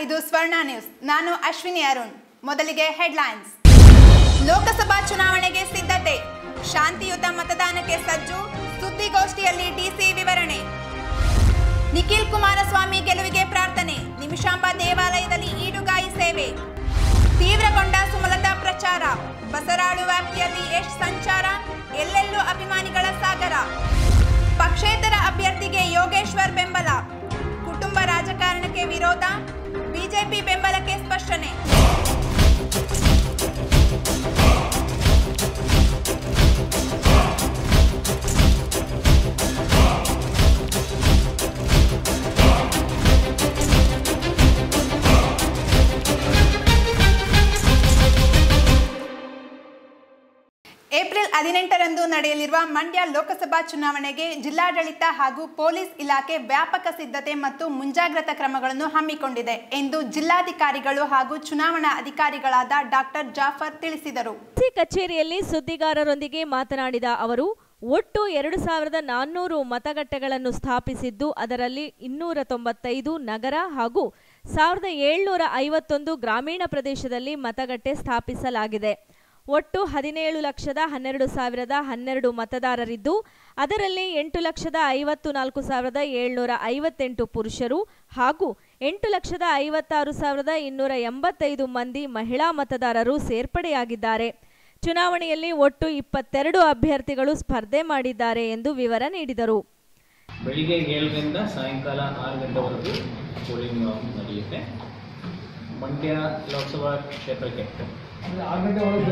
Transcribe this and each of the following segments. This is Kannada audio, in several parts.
ಇದು ಸ್ವರ್ಣ ನ್ಯೂಸ್. ನಾನು ಅಶ್ವಿನಿ ಅರುಣ್. ಮೊದಲಿಗೆ ಹೆಡ್ಲೈನ್ಸ್. ಲೋಕಸಭಾ ಚುನಾವಣೆಗೆ ಸಿದ್ಧತೆ, ಶಾಂತಿಯುತ ಮತದಾನಕ್ಕೆ ಸಜ್ಜು, ಸುದ್ದಿಗೋಷ್ಠಿಯಲ್ಲಿ ಡಿಸಿ ವಿವರಣೆ. ನಿಖಿಲ್ ಕುಮಾರಸ್ವಾಮಿ ಗೆಲುವಿಗೆ ಪ್ರಾರ್ಥನೆ, ನಿಮಿಷಾಂಬ ದೇವಾಲಯದಲ್ಲಿ ಈಡುಗಾಯಿ ಸೇವೆ. ತೀವ್ರಗೊಂಡ ಸುಮಲತಾ ಪ್ರಚಾರ, ಬಸರಾಳು ವ್ಯಾಪ್ತಿಯಲ್ಲಿ ಯಶ್ ಸಂಚಾರ, ಎಲ್ಲೆಲ್ಲೂ ಅಭಿಮಾನಿಗಳ ಸಾಗರ. ಪಕ್ಷೇತರ ಅಭ್ಯರ್ಥಿಗೆ ಯೋಗೇಶ್ವರ್ ಬೆಂಬಲ, ಕುಟುಂಬ ರಾಜಕಾರಣಕ್ಕೆ ವಿರೋಧ, ಬಿಜೆಪಿ ಬೆಂಬಲಕ್ಕೆ ಸ್ಪಷ್ಟನೆ. ಏಪ್ರಿಲ್ 18ರಂದು ನಡೆಯಲಿರುವ ಮಂಡ್ಯ ಲೋಕಸಭಾ ಚುನಾವಣೆಗೆ ಜಿಲ್ಲಾಡಳಿತ ಹಾಗೂ ಪೊಲೀಸ್ ಇಲಾಖೆ ವ್ಯಾಪಕ ಸಿದ್ಧತೆ ಮತ್ತು ಮುಂಜಾಗ್ರತಾ ಕ್ರಮಗಳನ್ನು ಹಮ್ಮಿಕೊಂಡಿದೆ ಎಂದು ಜಿಲ್ಲಾಧಿಕಾರಿಗಳು ಹಾಗೂ ಚುನಾವಣಾ ಅಧಿಕಾರಿಗಳಾದ ಡಾಕ್ಟರ್ ಜಾಫರ್ ತಿಳಿಸಿದರು. ಕಚೇರಿಯಲ್ಲಿ ಸುದ್ದಿಗಾರರೊಂದಿಗೆ ಮಾತನಾಡಿದ ಅವರು, ಒಟ್ಟು 2400 ಮತಗಟ್ಟೆಗಳನ್ನು ಸ್ಥಾಪಿಸಿದ್ದು, ಅದರಲ್ಲಿ 295 ನಗರ ಹಾಗೂ 1751 ಗ್ರಾಮೀಣ ಪ್ರದೇಶದಲ್ಲಿ ಮತಗಟ್ಟೆ ಸ್ಥಾಪಿಸಲಾಗಿದೆ. ಒಟ್ಟು 17,12,012 ಮತದಾರರಿದ್ದು, ಅದರಲ್ಲಿ 8,54,758 ಪುರುಷರು ಹಾಗೂ 8,56,285 ಮಂದಿ ಮಹಿಳಾ ಮತದಾರರು ಸೇರ್ಪಡೆಯಾಗಿದ್ದಾರೆ. ಚುನಾವಣೆಯಲ್ಲಿ ಒಟ್ಟು 22 ಅಭ್ಯರ್ಥಿಗಳು ಸ್ಪರ್ಧೆ ಮಾಡಿದ್ದಾರೆ ಎಂದು ವಿವರ ನೀಡಿದರು. ಬೆಳಿಗ್ಗೆ 7ರಿಂದ ಸಾಯಂಕಾಲ 6 ಗಂಟೆವರೆಗೂ ಪೋಲಿಂಗ್ ನಡೆಯುತ್ತೆ. ಮಂಡ್ಯ ಲೋಕಸಭಾ ಕ್ಷೇತ್ರಕ್ಕೆ 6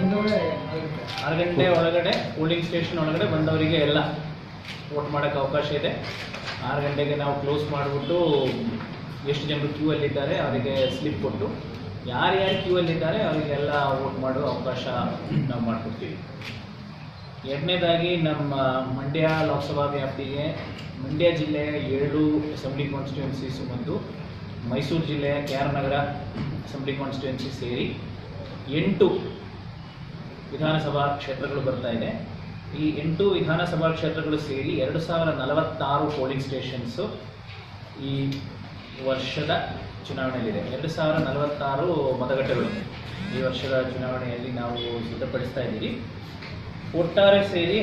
ಗಂಟೆ ಒಳಗಡೆ ಪೋಲಿಂಗ್ ಸ್ಟೇಷನ್ ಒಳಗಡೆ ಬಂದವರಿಗೆ ಎಲ್ಲ ವೋಟ್ ಮಾಡೋಕ್ಕೆ ಅವಕಾಶ ಇದೆ. 6 ಗಂಟೆಗೆ ನಾವು ಕ್ಲೋಸ್ ಮಾಡಿಬಿಟ್ಟು ಎಷ್ಟು ಜನರು ಕ್ಯೂ ಅಲ್ಲಿದ್ದಾರೆ ಅವರಿಗೆ ಸ್ಲಿಪ್ ಕೊಟ್ಟು ಯಾರ್ಯಾರು ಕ್ಯೂ ಅಲ್ಲಿದ್ದಾರೆ ಅವರಿಗೆಲ್ಲ ವೋಟ್ ಮಾಡುವ ಅವಕಾಶ ನಾವು ಮಾಡಿಕೊಡ್ತೀವಿ. ಎರಡನೇದಾಗಿ ನಮ್ಮ ಮಂಡ್ಯ ಲೋಕಸಭಾ ವ್ಯಾಪ್ತಿಗೆ ಮಂಡ್ಯ ಜಿಲ್ಲೆಯ 7 ಅಸೆಂಬ್ಲಿ ಕಾನ್ಸ್ಟಿಟ್ಯೂನ್ಸೀಸ್ ಮತ್ತು ಮೈಸೂರು ಜಿಲ್ಲೆಯ KR ನಗರ ಅಸೆಂಬ್ಲಿ ಕಾನ್ಸ್ಟಿಟ್ಯೂನ್ಸಿ ಸೇರಿ 8 ವಿಧಾನಸಭಾ ಕ್ಷೇತ್ರಗಳು ಬರ್ತಾ ಇದೆ. ಈ 8 ವಿಧಾನಸಭಾ ಕ್ಷೇತ್ರಗಳು ಸೇರಿ 2046 ಪೋಲಿಂಗ್ ಸ್ಟೇಷನ್ಸು ಈ ವರ್ಷದ ಚುನಾವಣೆಯಲ್ಲಿದೆ. 2046 ಮತಗಟ್ಟೆಗಳು ಈ ವರ್ಷದ ಚುನಾವಣೆಯಲ್ಲಿ ನಾವು ಸಿದ್ಧಪಡಿಸ್ತಾ ಇದ್ದೀವಿ. ಒಟ್ಟಾರೆ ಸೇರಿ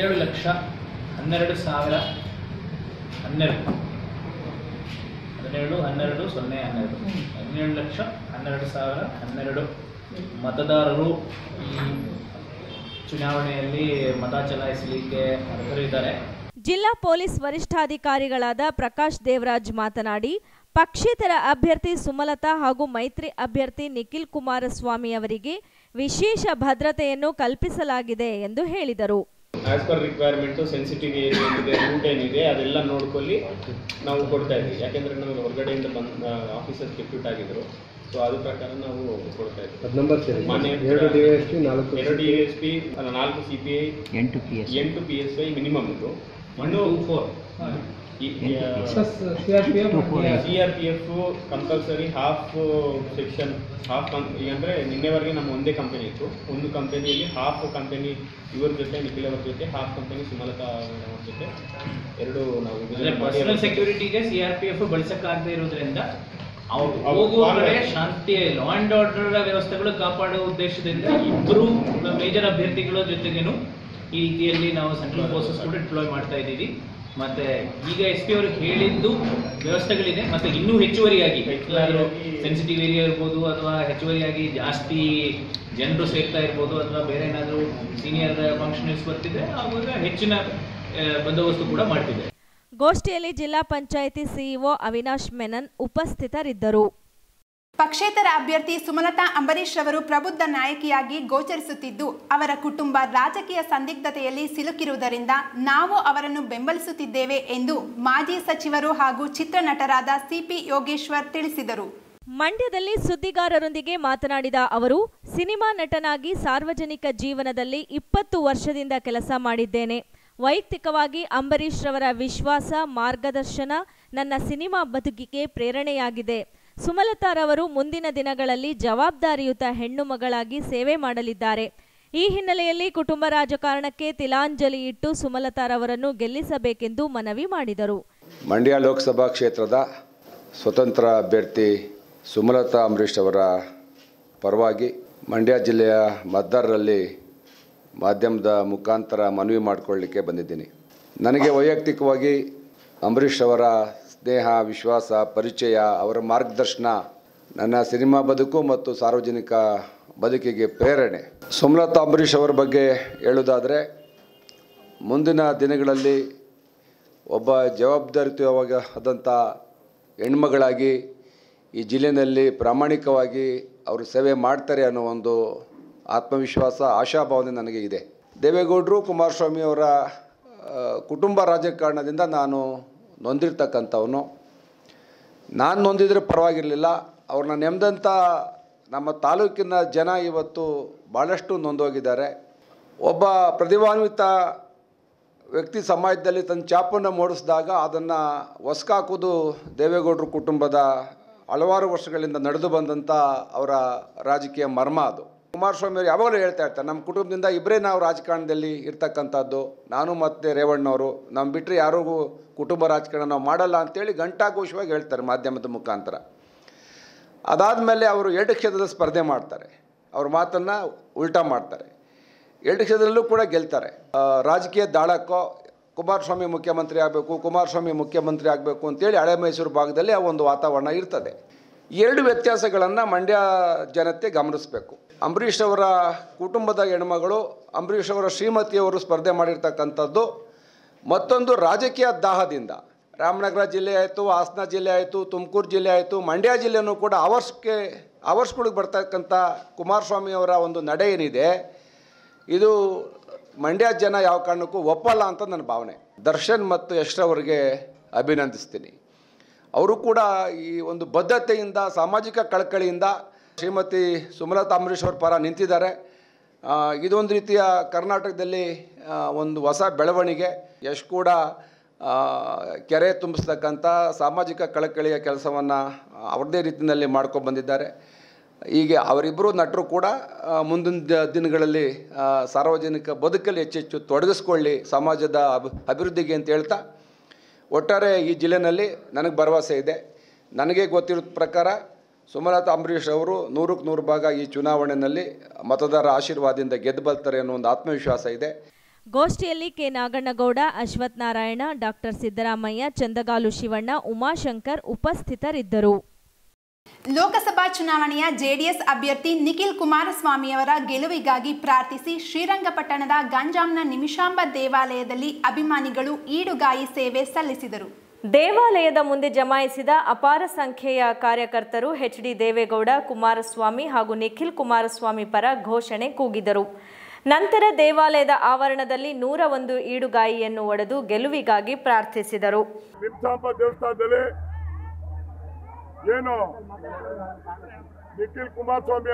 17,12,012 ಮತದಾರರು ಈ ಚುನಾವಣೆಯಲ್ಲಿ ಮತ ಚಲಾಯಿಸಲಿಕ್ಕೆ ಅರ್ಹರಿದ್ದಾರೆ. ಜಿಲ್ಲಾ ಪೊಲೀಸ್ ವರಿಷ್ಠಾಧಿಕಾರಿಗಳಾದ ಪ್ರಕಾಶ್ ದೇವರಾಜ್ ಮಾತನಾಡಿ, ಪಕ್ಷೇತರ ಅಭ್ಯರ್ಥಿ ಸುಮಲತಾ ಹಾಗೂ ಮೈತ್ರಿ ಅಭ್ಯರ್ಥಿ ನಿಖಿಲ್ ಕುಮಾರಸ್ವಾಮಿ ಅವರಿಗೆ ವಿಶೇಷ ಭದ್ರತೆಯನ್ನು ಕಲ್ಪಿಸಲಾಗಿದೆ ಎಂದು ಹೇಳಿದರು. As per requirement sensitive area ಏನಿದೆ, ರೂಟ್ ಏನಿದೆ ಅದೆಲ್ಲ ನೋಡ್ಕೊಳ್ಳಿ ನಾವು ಕೊಡ್ತಾ ಇದ್ವಿ. ಯಾಕೆಂದರೆ ನಮಗೆ ಹೊರಗಡೆಯಿಂದ ಬಂದ ಆಫೀಸರ್ಸ್ ಡೆಪ್ಯೂಟ್ ಆಗಿದ್ರು. ಸೊ ಅದ್ರ ಪ್ರಕಾರ ನಾವು ಕೊಡ್ತಾ ಇದ್ವಿ. 2 DSP 4 CPI 8 PSI ಮಿನಿಮಮ್ ಇದು. CRPF ಕಂಪಲ್ಸರಿ ಹಾಫ್ ಸೆಕ್ಷನ್ ಅಂದರೆ ನಿನ್ನೆವರೆಗೆ ನಮ್ಮ ಒಂದೇ ಕಂಪನಿ ಇತ್ತು. ಒಂದು ಕಂಪನಿಯಲ್ಲಿ ಹಾಫ್ ಕಂಪನಿ ಇವ್ರ ಜೊತೆ ನಿಖಿಲ್ ಅವ್ರ ಜೊತೆ, ಹಾಫ್ ಕಂಪನಿ ಸುಮಲತಾ ಅವ್ರ ಜೊತೆ, 2 ನಾವು ಪರ್ಸನಲ್ ಸೆಕ್ಯೂರಿಟಿಗೆ CRPF ಬಳಸಕ್ಕಾಗದೇ ಇರೋದ್ರಿಂದ ಅವ್ರು ಹೋಗುವವರೆ ಶಾಂತಿ ಲಾ ಅಂಡ್ ಆರ್ಡರ್ ವ್ಯವಸ್ಥೆಗಳು ಕಾಪಾಡುವ ಉದ್ದೇಶದಿಂದ 2 ಮೇಜರ್ ಅಭ್ಯರ್ಥಿಗಳ ಜೊತೆಗೇನು ಈ ರೀತಿಯಲ್ಲಿ ನಾವು ಸೆಂಟ್ರಲ್ ಫೋರ್ಸಸ್ ಕೂಡ ಡಿಪ್ಲಾಯ್ ಮಾಡ್ತಾ ಇದ್ದೀವಿ. ಮತ್ತೆ ಈಗ SP ಅವರು ಹೇಳಿದ್ದು ವ್ಯವಸ್ಥೆಗಳಿದೆ. ಮತ್ತೆ ಇನ್ನೂ ಹೆಚ್ಚುವರಿಯಾಗಿ ಸೆನ್ಸಿಟಿವ್ ಏರಿಯಾ ಇರ್ಬೋದು ಅಥವಾ ಹೆಚ್ಚುವರಿಯಾಗಿ ಜಾಸ್ತಿ ಜನರು ಸೇರ್ತಾ ಇರ್ಬೋದು ಅಥವಾ ಬೇರೆ ಏನಾದರೂ ಸೀನಿಯರ್ ಫಂಕ್ಷನರ್ಸ್ ಬರ್ತಿದ್ರೆ ಆವಾಗ ಹೆಚ್ಚಿನ ಬಂದೋಬಸ್ತು ಕೂಡ ಮಾಡ್ತಿದೆ. ಗೋಷ್ಠಿಯಲ್ಲಿ ಜಿಲ್ಲಾ ಪಂಚಾಯಿತಿ ಸಿಇಒ ಅವಿನಾಶ್ ಮೆನನ್ ಉಪಸ್ಥಿತರಿದ್ದರು. ಪಕ್ಷೇತರ ಅಭ್ಯರ್ಥಿ ಸುಮಲತಾ ಅಂಬರೀಶ್ ರವರು ಪ್ರಬುದ್ಧ ನಾಯಕಿಯಾಗಿ ಗೋಚರಿಸುತ್ತಿದ್ದು, ಅವರ ಕುಟುಂಬ ರಾಜಕೀಯ ಸಂದಿಗ್ಧತೆಯಲ್ಲಿ ಸಿಲುಕಿರುವುದರಿಂದ ನಾವು ಅವರನ್ನು ಬೆಂಬಲಿಸುತ್ತಿದ್ದೇವೆ ಎಂದು ಮಾಜಿ ಸಚಿವರು ಹಾಗೂ ಚಿತ್ರನಟರಾದ CP ಯೋಗೇಶ್ವರ್ ತಿಳಿಸಿದರು. ಮಂಡ್ಯದಲ್ಲಿ ಸುದ್ದಿಗಾರರೊಂದಿಗೆ ಮಾತನಾಡಿದ ಅವರು, ಸಿನಿಮಾ ನಟನಾಗಿ ಸಾರ್ವಜನಿಕ ಜೀವನದಲ್ಲಿ 20 ವರ್ಷದಿಂದ ಕೆಲಸ ಮಾಡಿದ್ದೇನೆ. ವೈಯಕ್ತಿಕವಾಗಿ ಅಂಬರೀಶ್ ರವರ ವಿಶ್ವಾಸ, ಮಾರ್ಗದರ್ಶನ ನನ್ನ ಸಿನಿಮಾ ಬದುಕಿಗೆ ಪ್ರೇರಣೆಯಾಗಿದೆ. ಸುಮಲತಾರವರು ಮುಂದಿನ ದಿನಗಳಲ್ಲಿ ಜವಾಬ್ದಾರಿಯುತ ಹೆಣ್ಣು ಮಗಳಾಗಿ ಸೇವೆ ಮಾಡಲಿದ್ದಾರೆ. ಈ ಹಿನ್ನೆಲೆಯಲ್ಲಿ ಕುಟುಂಬ ರಾಜಕಾರಣಕ್ಕೆ ತಿಲಾಂಜಲಿ ಇಟ್ಟು ಸುಮಲತಾರವರನ್ನು ಗೆಲ್ಲಿಸಬೇಕೆಂದು ಮನವಿ ಮಾಡಿದರು. ಮಂಡ್ಯ ಲೋಕಸಭಾ ಕ್ಷೇತ್ರದ ಸ್ವತಂತ್ರ ಅಭ್ಯರ್ಥಿ ಸುಮಲತಾ ಅಂಬರೀಷ್ ಅವರ ಪರವಾಗಿ ಮಂಡ್ಯ ಜಿಲ್ಲೆಯ ಮತದಾರರಲ್ಲಿ ಮಾಧ್ಯಮದ ಮುಖಾಂತರ ಮನವಿ ಮಾಡಿಕೊಳ್ಳಲಿಕ್ಕೆ ಬಂದಿದ್ದೀನಿ. ನನಗೆ ವೈಯಕ್ತಿಕವಾಗಿ ಅಂಬರೀಷ್ ಅವರ ಸ್ನೇಹ, ವಿಶ್ವಾಸ, ಪರಿಚಯ, ಅವರ ಮಾರ್ಗದರ್ಶನ ನನ್ನ ಸಿನಿಮಾ ಬದುಕು ಮತ್ತು ಸಾರ್ವಜನಿಕ ಬದುಕಿಗೆ ಪ್ರೇರಣೆ. ಸುಮಲತಾ ಅಂಬರೀಷ್ ಅವರ ಬಗ್ಗೆ ಹೇಳುವುದಾದರೆ, ಮುಂದಿನ ದಿನಗಳಲ್ಲಿ ಒಬ್ಬ ಜವಾಬ್ದಾರಿಯುತವಾದಂಥ ಹೆಣ್ಮಗಳಾಗಿ ಈ ಜಿಲ್ಲೆಯಲ್ಲಿ ಪ್ರಾಮಾಣಿಕವಾಗಿ ಅವರು ಸೇವೆ ಮಾಡ್ತಾರೆ ಅನ್ನೋ ಒಂದು ಆತ್ಮವಿಶ್ವಾಸ, ಆಶಾಭಾವನೆ ನನಗೆ ಇದೆ. ದೇವೇಗೌಡರು, ಕುಮಾರಸ್ವಾಮಿ ಅವರ ಕುಟುಂಬ ರಾಜಕಾರಣದಿಂದ ನಾನು ನೊಂದಿರ್ತಕ್ಕಂಥವನು. ನಾನು ನೊಂದಿದ್ರೆ ಪರವಾಗಿರಲಿಲ್ಲ, ಅವ್ರನ್ನ ನೆಮ್ಮದಂಥ ನಮ್ಮ ತಾಲೂಕಿನ ಜನ ಇವತ್ತು ಭಾಳಷ್ಟು ನೊಂದೋಗಿದ್ದಾರೆ. ಒಬ್ಬ ಪ್ರತಿಭಾನ್ವಿತ ವ್ಯಕ್ತಿ ಸಮಾಜದಲ್ಲಿ ತನ್ನ ಛಾಪನ್ನು ಮೂಡಿಸಿದಾಗ ಅದನ್ನು ಹೊಸಕಾಕೋದು ದೇವೇಗೌಡರ ಕುಟುಂಬದ ಹಲವಾರು ವರ್ಷಗಳಿಂದ ನಡೆದು ಬಂದಂಥ ಅವರ ರಾಜಕೀಯ ಮರ್ಮ ಅದು. ಕುಮಾರಸ್ವಾಮಿ ಅವರು ಯಾವಾಗಲೂ ಹೇಳ್ತಾ ಇರ್ತಾರೆ, ನಮ್ಮ ಕುಟುಂಬದಿಂದ ಇಬ್ಬರೇ ನಾವು ರಾಜಕಾರಣದಲ್ಲಿ ಇರ್ತಕ್ಕಂಥದ್ದು, ನಾನು ಮತ್ತು ರೇವಣ್ಣವರು, ನಮ್ಮ ಬಿಟ್ಟರೆ ಯಾರಿಗೂ ಕುಟುಂಬ ರಾಜಕಾರಣ ನಾವು ಮಾಡಲ್ಲ ಅಂತೇಳಿ ಘಂಟಾಘೋಷವಾಗಿ ಹೇಳ್ತಾರೆ ಮಾಧ್ಯಮದ ಮುಖಾಂತರ. ಅದಾದಮೇಲೆ ಅವರು 2 ಕ್ಷೇತ್ರದ ಸ್ಪರ್ಧೆ ಮಾಡ್ತಾರೆ, ಅವ್ರ ಮಾತನ್ನು ಉಲ್ಟಾ ಮಾಡ್ತಾರೆ. 2 ಕ್ಷೇತ್ರದಲ್ಲೂ ಕೂಡ ಗೆಲ್ತಾರೆ. ರಾಜಕೀಯ ದಾಳಕ್ಕೋ ಕುಮಾರಸ್ವಾಮಿ ಮುಖ್ಯಮಂತ್ರಿ ಆಗಬೇಕು ಅಂತೇಳಿ ಹಳೆ ಮೈಸೂರು ಭಾಗದಲ್ಲಿ ಆ ಒಂದು ವಾತಾವರಣ ಇರ್ತದೆ. ಈ 2 ವ್ಯತ್ಯಾಸಗಳನ್ನು ಮಂಡ್ಯ ಜನತೆ ಗಮನಿಸಬೇಕು. ಅಂಬರೀಷ್ ಅವರ ಕುಟುಂಬದ ಹೆಣ್ಮಗಳು, ಅಂಬರೀಷ್ ಅವರ ಶ್ರೀಮತಿಯವರು ಸ್ಪರ್ಧೆ ಮಾಡಿರ್ತಕ್ಕಂಥದ್ದು, ಮತ್ತೊಂದು ರಾಜಕೀಯ ದಾಹದಿಂದ ರಾಮನಗರ ಜಿಲ್ಲೆ ಆಯಿತು, ಹಾಸನ ಜಿಲ್ಲೆ ಆಯಿತು, ತುಮಕೂರು ಜಿಲ್ಲೆ ಆಯಿತು, ಮಂಡ್ಯ ಜಿಲ್ಲೆಯೂ ಕೂಡ ಅವರ್ಸ್ಗಳಿಗೆ ಬರ್ತಕ್ಕಂಥ ಕುಮಾರಸ್ವಾಮಿ ಅವರ ಒಂದು ನಡೆ ಏನಿದೆ, ಇದು ಮಂಡ್ಯ ಜನ ಯಾವ ಕಾರಣಕ್ಕೂ ಒಪ್ಪಲ್ಲ ಅಂತ ನನ್ನ ಭಾವನೆ. ದರ್ಶನ್ ಮತ್ತು ಯಶ್ ಅವರಿಗೆ ಅಭಿನಂದಿಸ್ತೀನಿ. ಅವರು ಕೂಡ ಈ ಒಂದು ಬದ್ಧತೆಯಿಂದ, ಸಾಮಾಜಿಕ ಕಳಕಳಿಯಿಂದ ಶ್ರೀಮತಿ ಸುಮಲತಾ ಅಂಬರೀಷ್ ಅವ್ರ ಪರ ನಿಂತಿದ್ದಾರೆ. ಇದೊಂದು ರೀತಿಯ ಕರ್ನಾಟಕದಲ್ಲಿ ಒಂದು ಹೊಸ ಬೆಳವಣಿಗೆ. ಯಶ್ ಕೂಡ ಕೆರೆ ತುಂಬಿಸ್ತಕ್ಕಂಥ ಸಾಮಾಜಿಕ ಕಳಕಳಿಯ ಕೆಲಸವನ್ನು ಅವ್ರದ್ದೇ ರೀತಿಯಲ್ಲಿ ಮಾಡ್ಕೊಂಡು ಬಂದಿದ್ದಾರೆ. ಹೀಗೆ ಅವರಿಬ್ಬರು ನಟರು ಕೂಡ ಮುಂದಿನ ದಿನಗಳಲ್ಲಿ ಸಾರ್ವಜನಿಕ ಬದುಕಲ್ಲಿ ಹೆಚ್ಚೆಚ್ಚು ತೊಡಗಿಸ್ಕೊಳ್ಳಿ ಸಮಾಜದ ಅಭಿವೃದ್ಧಿಗೆ ಅಂತ ಹೇಳ್ತಾ, ಒಟ್ಟಾರೆ ಈ ಜಿಲ್ಲೆಯಲ್ಲಿ ನನಗೆ ಭರವಸೆ ಇದೆ. ನನಗೆ ಗೊತ್ತಿರೋ ಪ್ರಕಾರ ಸುಮಲತಾ ಅಂಬರೀಷ್ ಅವರು 100ಕ್ಕೆ 100 ಭಾಗ ಈ ಚುನಾವಣೆಯಲ್ಲಿ ಮತದಾರರ ಆಶೀರ್ವಾದದಿಂದ ಗೆದ್ದು ಬರ್ತಾರೆ ಅನ್ನೋ ಒಂದು ಆತ್ಮವಿಶ್ವಾಸ ಇದೆ. ಗೋಷ್ಠಿಯಲ್ಲಿ ಕೆ ನಾಗಣ್ಣಗೌಡ, ಅಶ್ವಥ್ ನಾರಾಯಣ, ಡಾಕ್ಟರ್ ಸಿದ್ದರಾಮಯ್ಯ, ಚಂದಗಾಲು ಶಿವಣ್ಣ, ಉಮಾಶಂಕರ್ ಉಪಸ್ಥಿತರಿದ್ದರು. ಲೋಕಸಭಾ ಚುನಾವಣೆಯ ಜೆಡಿಎಸ್ ಅಭ್ಯರ್ಥಿ ನಿಖಿಲ್ ಕುಮಾರಸ್ವಾಮಿಯವರ ಗೆಲುವಿಗಾಗಿ ಪ್ರಾರ್ಥಿಸಿ ಶ್ರೀರಂಗಪಟ್ಟಣದ ಗಂಜಾಂನ ನಿಮಿಷಾಂಬ ದೇವಾಲಯದಲ್ಲಿ ಅಭಿಮಾನಿಗಳು ಈಡುಗಾಯಿ ಸೇವೆ ಸಲ್ಲಿಸಿದರು. ದೇವಾಲಯದ ಮುಂದೆ ಜಮಾಯಿಸಿದ ಅಪಾರ ಸಂಖ್ಯೆಯ ಕಾರ್ಯಕರ್ತರು ಎಚ್.ಡಿ. ದೇವೇಗೌಡ, ಕುಮಾರಸ್ವಾಮಿ ಹಾಗೂ ನಿಖಿಲ್ ಕುಮಾರಸ್ವಾಮಿ ಪರ ಘೋಷಣೆ ಕೂಗಿದರು. ನಂತರ ದೇವಾಲಯದ ಆವರಣದಲ್ಲಿ 101 ಈಡುಗಾಯಿಯನ್ನು ಒಡೆದು ಗೆಲುವಿಗಾಗಿ ಪ್ರಾರ್ಥಿಸಿದರು. ದೇವಸ್ಥಾನದಲ್ಲಿ ಏನು ನಿಖಿಲ್ ಕುಮಾರಸ್ವಾಮಿ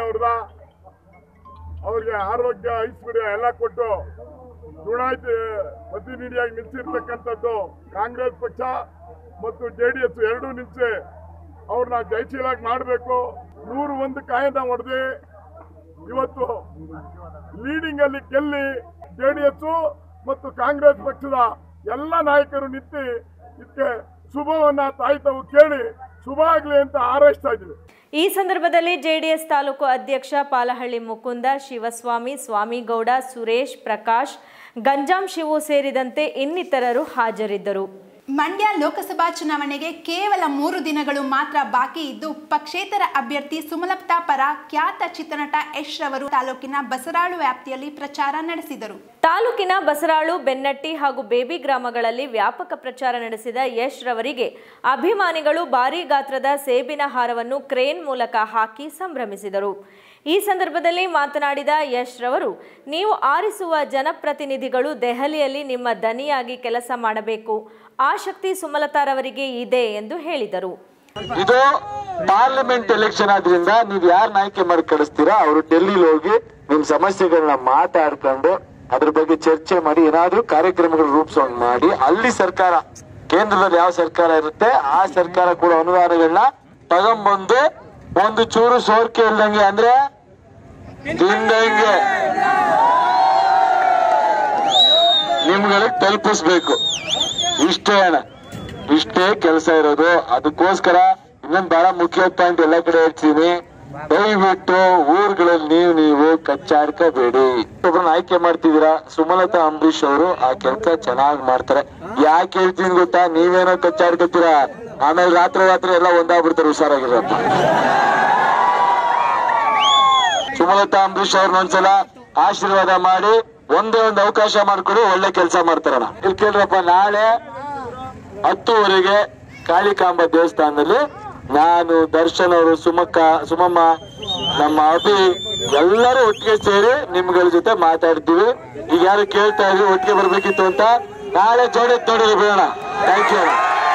ಅವ್ರಿಗೆ ಆರೋಗ್ಯ, ಐಶ್ವರ್ಯ ಎಲ್ಲ ಕೊಟ್ಟು ಚುನಾಯಿತ ಪ್ರತಿನಿಧಿಯಾಗಿ ನಿಲ್ಲಿಸಿರ್ತಕ್ಕಂಥದ್ದು ಕಾಂಗ್ರೆಸ್ ಪಕ್ಷ ಮತ್ತು JDS ಎರಡೂ ನಿಲ್ಲಿಸಿ ಅವ್ರನ್ನ ಜಯಶೀಲಾಗಿ ಮಾಡಬೇಕು. 101 ಕಾಯನ್ನ ಹೊಡೆದು ಇವತ್ತು ಲೀಡಿಂಗ್ ಅಲ್ಲಿ ಗೆಲ್ಲಿ JDS ಮತ್ತು ಕಾಂಗ್ರೆಸ್ ಪಕ್ಷದ ಎಲ್ಲ ನಾಯಕರು ನಿಂತು ಇದಕ್ಕೆ ಶುಭವನ್ನ ತಾಯ್ತವು ಕೇಳಿ ಶುಭ ಆಗಲಿ ಅಂತ ಹಾರೈಸ್ತಾ ಇದ್ದೀವಿ. ಈ ಸಂದರ್ಭದಲ್ಲಿ ಜೆಡಿಎಸ್ ತಾಲೂಕು ಅಧ್ಯಕ್ಷ ಪಾಲಹಳ್ಳಿ ಮುಕುಂದ, ಶಿವಸ್ವಾಮಿ, ಸ್ವಾಮಿಗೌಡ, ಸುರೇಶ್, ಪ್ರಕಾಶ್, ಗಂಜಾಂ ಶಿವು ಸೇರಿದಂತೆ ಇನ್ನಿತರರು ಹಾಜರಿದ್ದರು. ಮಂಡ್ಯ ಲೋಕಸಭಾ ಚುನಾವಣೆಗೆ ಕೇವಲ 3 ದಿನಗಳು ಮಾತ್ರ ಬಾಕಿ ಇದ್ದು, ಪಕ್ಷೇತರ ಅಭ್ಯರ್ಥಿ ಸುಮಲತಾ ಪರ ಖ್ಯಾತ ಚಿತ್ರನಟ ಯಶ್ ರವರು ತಾಲೂಕಿನ ಬಸರಾಳು ವ್ಯಾಪ್ತಿಯಲ್ಲಿ ಪ್ರಚಾರ ನಡೆಸಿದರು. ತಾಲೂಕಿನ ಬಸರಾಳು, ಬೆನ್ನಟ್ಟಿ ಹಾಗೂ ಬೇಬಿ ಗ್ರಾಮಗಳಲ್ಲಿ ವ್ಯಾಪಕ ಪ್ರಚಾರ ನಡೆಸಿದ ಯಶ್ ರವರಿಗೆ ಅಭಿಮಾನಿಗಳು ಭಾರೀ ಗಾತ್ರದ ಸೇಬಿನ ಹಾರವನ್ನು ಕ್ರೇನ್ ಮೂಲಕ ಹಾಕಿ ಸಂಭ್ರಮಿಸಿದರು. ಈ ಸಂದರ್ಭದಲ್ಲಿ ಮಾತನಾಡಿದ ಯಶ್ ರವರು, ನೀವು ಆರಿಸುವ ಜನಪ್ರತಿನಿಧಿಗಳು ದೆಹಲಿಯಲ್ಲಿ ನಿಮ್ಮ ದನಿಯಾಗಿ ಕೆಲಸ ಮಾಡಬೇಕು, ಆ ಶಕ್ತಿ ಸುಮಲತಾರವರಿಗೆ ಇದೆ ಎಂದು ಹೇಳಿದರು. ಇದು ಪಾರ್ಲಿಮೆಂಟ್ ಎಲೆಕ್ಷನ್ ಆದ್ರಿಂದ ನೀವು ಯಾರು ಆಯ್ಕೆ ಮಾಡಿ ಕಳಿಸ್ತೀರಾ ಅವರು ಡೆಲ್ಲಿಲಿ ಹೋಗಿ ನಿಮ್ ಸಮಸ್ಯೆಗಳನ್ನ ಮಾತಾಡ್ಕೊಂಡು ಅದ್ರ ಬಗ್ಗೆ ಚರ್ಚೆ ಮಾಡಿ ಏನಾದ್ರೂ ಕಾರ್ಯಕ್ರಮಗಳು ರೂಪಿಸೋಂಗ್ ಮಾಡಿ, ಅಲ್ಲಿ ಸರ್ಕಾರ ಕೇಂದ್ರದಲ್ಲಿ ಯಾವ ಸರ್ಕಾರ ಇರುತ್ತೆ ಆ ಸರ್ಕಾರ ಕೂಡ ಅನುದಾನಗಳನ್ನ ತಗೊಂಡ್ಬಂದು ಒಂದು ಚೂರು ಸೋರ್ಕೆ ಇಲ್ದಂಗೆ ಅಂದ್ರೆ ತಿಂದಂಗೆ ನಿಮ್ಗಳಿಗೆ ತಲುಪಿಸ್ಬೇಕು. ಇಷ್ಟೇ ಕೆಲಸ ಇರೋದು. ಅದಕ್ಕೋಸ್ಕರ ಇನ್ನೊಂದು ಬಹಳ ಮುಖ್ಯವಾದ ಪಾಯಿಂಟ್ ಎಲ್ಲ ಕಡೆ ಹೇಳ್ತೀನಿ, ದಯವಿಟ್ಟು ಊರುಗಳಲ್ಲಿ ನೀವು ಕಚ್ಚಾಡ್ಕೋಬೇಡಿ. ಒಬ್ಬರನ್ನ ಆಯ್ಕೆ ಮಾಡ್ತಿದ್ದೀರಾ, ಸುಮಲತಾ ಅಂಬರೀಶ್ ಅವರು ಆ ಕೆಲಸ ಚೆನ್ನಾಗಿ ಮಾಡ್ತಾರೆ. ಯಾಕೆ ಹೇಳ್ತೀನಿ ಗೊತ್ತಾ, ನೀವೇನೋ ಕಚ್ಚಾಡ್ಕೊತೀರಾ, ಆಮೇಲೆ ರಾತ್ರಿ ಎಲ್ಲ ಒಂದಾಗ್ಬಿಡ್ತಾರೆ. ಹುಷಾರಾಗಿರಪ್ಪ. ಸುಮಲತಾ ಅಂಬರೀಶ್ ಅವ್ರನ್ನ ಒಂದ್ಸಲ ಆಶೀರ್ವಾದ ಮಾಡಿ ಒಂದೇ ಒಂದು ಅವಕಾಶ ಮಾಡ್ಕೊಡಿ, ಒಳ್ಳೆ ಕೆಲಸ ಮಾಡ್ತಾರಣ. ಇಲ್ಲಿ ಕೇಳ್ರಪ್ಪ, ನಾಳೆ 10:00 ಕಾಳಿಕಾಂಬ ದೇವಸ್ಥಾನದಲ್ಲಿ ನಾನು, ದರ್ಶನ್ ಅವರು, ಸುಮಮ್ಮ, ನಮ್ಮ ಅಭಿ ಎಲ್ಲರೂ ಒಟ್ಟಿಗೆ ಸೇರಿ ನಿಮ್ಗಳ ಜೊತೆ ಮಾತಾಡ್ತೀವಿ. ಈಗ ಯಾರು ಕೇಳ್ತಾ ಇದ್ರಿ ಒಟ್ಟಿಗೆ ಬರ್ಬೇಕಿತ್ತು ಅಂತ, ನಾಳೆ ಜೋಡಿ ಬೇಡ. Thank you.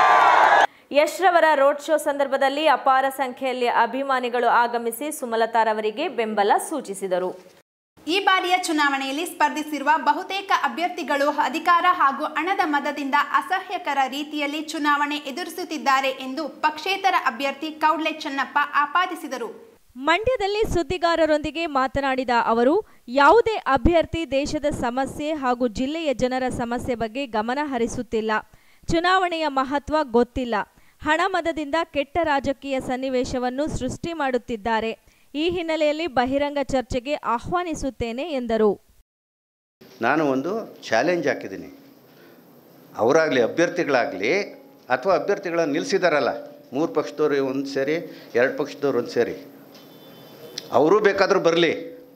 ಯಶ್ ರವರ ರೋಡ್ ಶೋ ಸಂದರ್ಭದಲ್ಲಿ ಅಪಾರ ಸಂಖ್ಯೆಯಲ್ಲಿ ಅಭಿಮಾನಿಗಳು ಆಗಮಿಸಿ ಸುಮಲತಾರವರಿಗೆ ಬೆಂಬಲ ಸೂಚಿಸಿದರು. ಈ ಬಾರಿಯ ಚುನಾವಣೆಯಲ್ಲಿ ಸ್ಪರ್ಧಿಸಿರುವ ಬಹುತೇಕ ಅಭ್ಯರ್ಥಿಗಳು ಅಧಿಕಾರ ಹಾಗೂ ಹಣದ ಮದದಿಂದ ಅಸಹ್ಯಕರ ರೀತಿಯಲ್ಲಿ ಚುನಾವಣೆ ಎದುರಿಸುತ್ತಿದ್ದಾರೆ ಎಂದು ಪಕ್ಷೇತರ ಅಭ್ಯರ್ಥಿ ಕೌಡ್ಲೆ ಚೆನ್ನಪ್ಪ ಆಪಾದಿಸಿದರು. ಮಂಡ್ಯದಲ್ಲಿ ಸುದ್ದಿಗಾರರೊಂದಿಗೆ ಮಾತನಾಡಿದ ಅವರು, ಯಾವುದೇ ಅಭ್ಯರ್ಥಿ ದೇಶದ ಸಮಸ್ಯೆ ಹಾಗೂ ಜಿಲ್ಲೆಯ ಜನರ ಸಮಸ್ಯೆ ಬಗ್ಗೆ ಗಮನ ಹರಿಸುತ್ತಿಲ್ಲ. ಚುನಾವಣೆಯ ಮಹತ್ವ ಗೊತ್ತಿಲ್ಲ. ಹಣ ಮದದಿಂದ ಕೆಟ್ಟ ರಾಜಕೀಯ ಸನ್ನಿವೇಶವನ್ನು ಸೃಷ್ಟಿ ಮಾಡುತ್ತಿದ್ದಾರೆ. ಈ ಹಿನ್ನೆಲೆಯಲ್ಲಿ ಬಹಿರಂಗ ಚರ್ಚೆಗೆ ಆಹ್ವಾನಿಸುತ್ತೇನೆ ಎಂದರು. ನಾನು ಒಂದು ಚಾಲೆಂಜ್ ಹಾಕಿದ್ದೀನಿ. ಅವರಾಗಲಿ ಅಭ್ಯರ್ಥಿಗಳಾಗಲಿ ಅಥವಾ ಅಭ್ಯರ್ಥಿಗಳನ್ನು ನಿಲ್ಲಿಸಿದಾರಲ್ಲ, 3 ಪಕ್ಷದವ್ರು ಒಂದು ಸೇರಿ 2 ಪಕ್ಷದವ್ರು ಒಂದು ಸೇರಿ, ಅವರು ಬೇಕಾದರೂ ಬರಲಿ,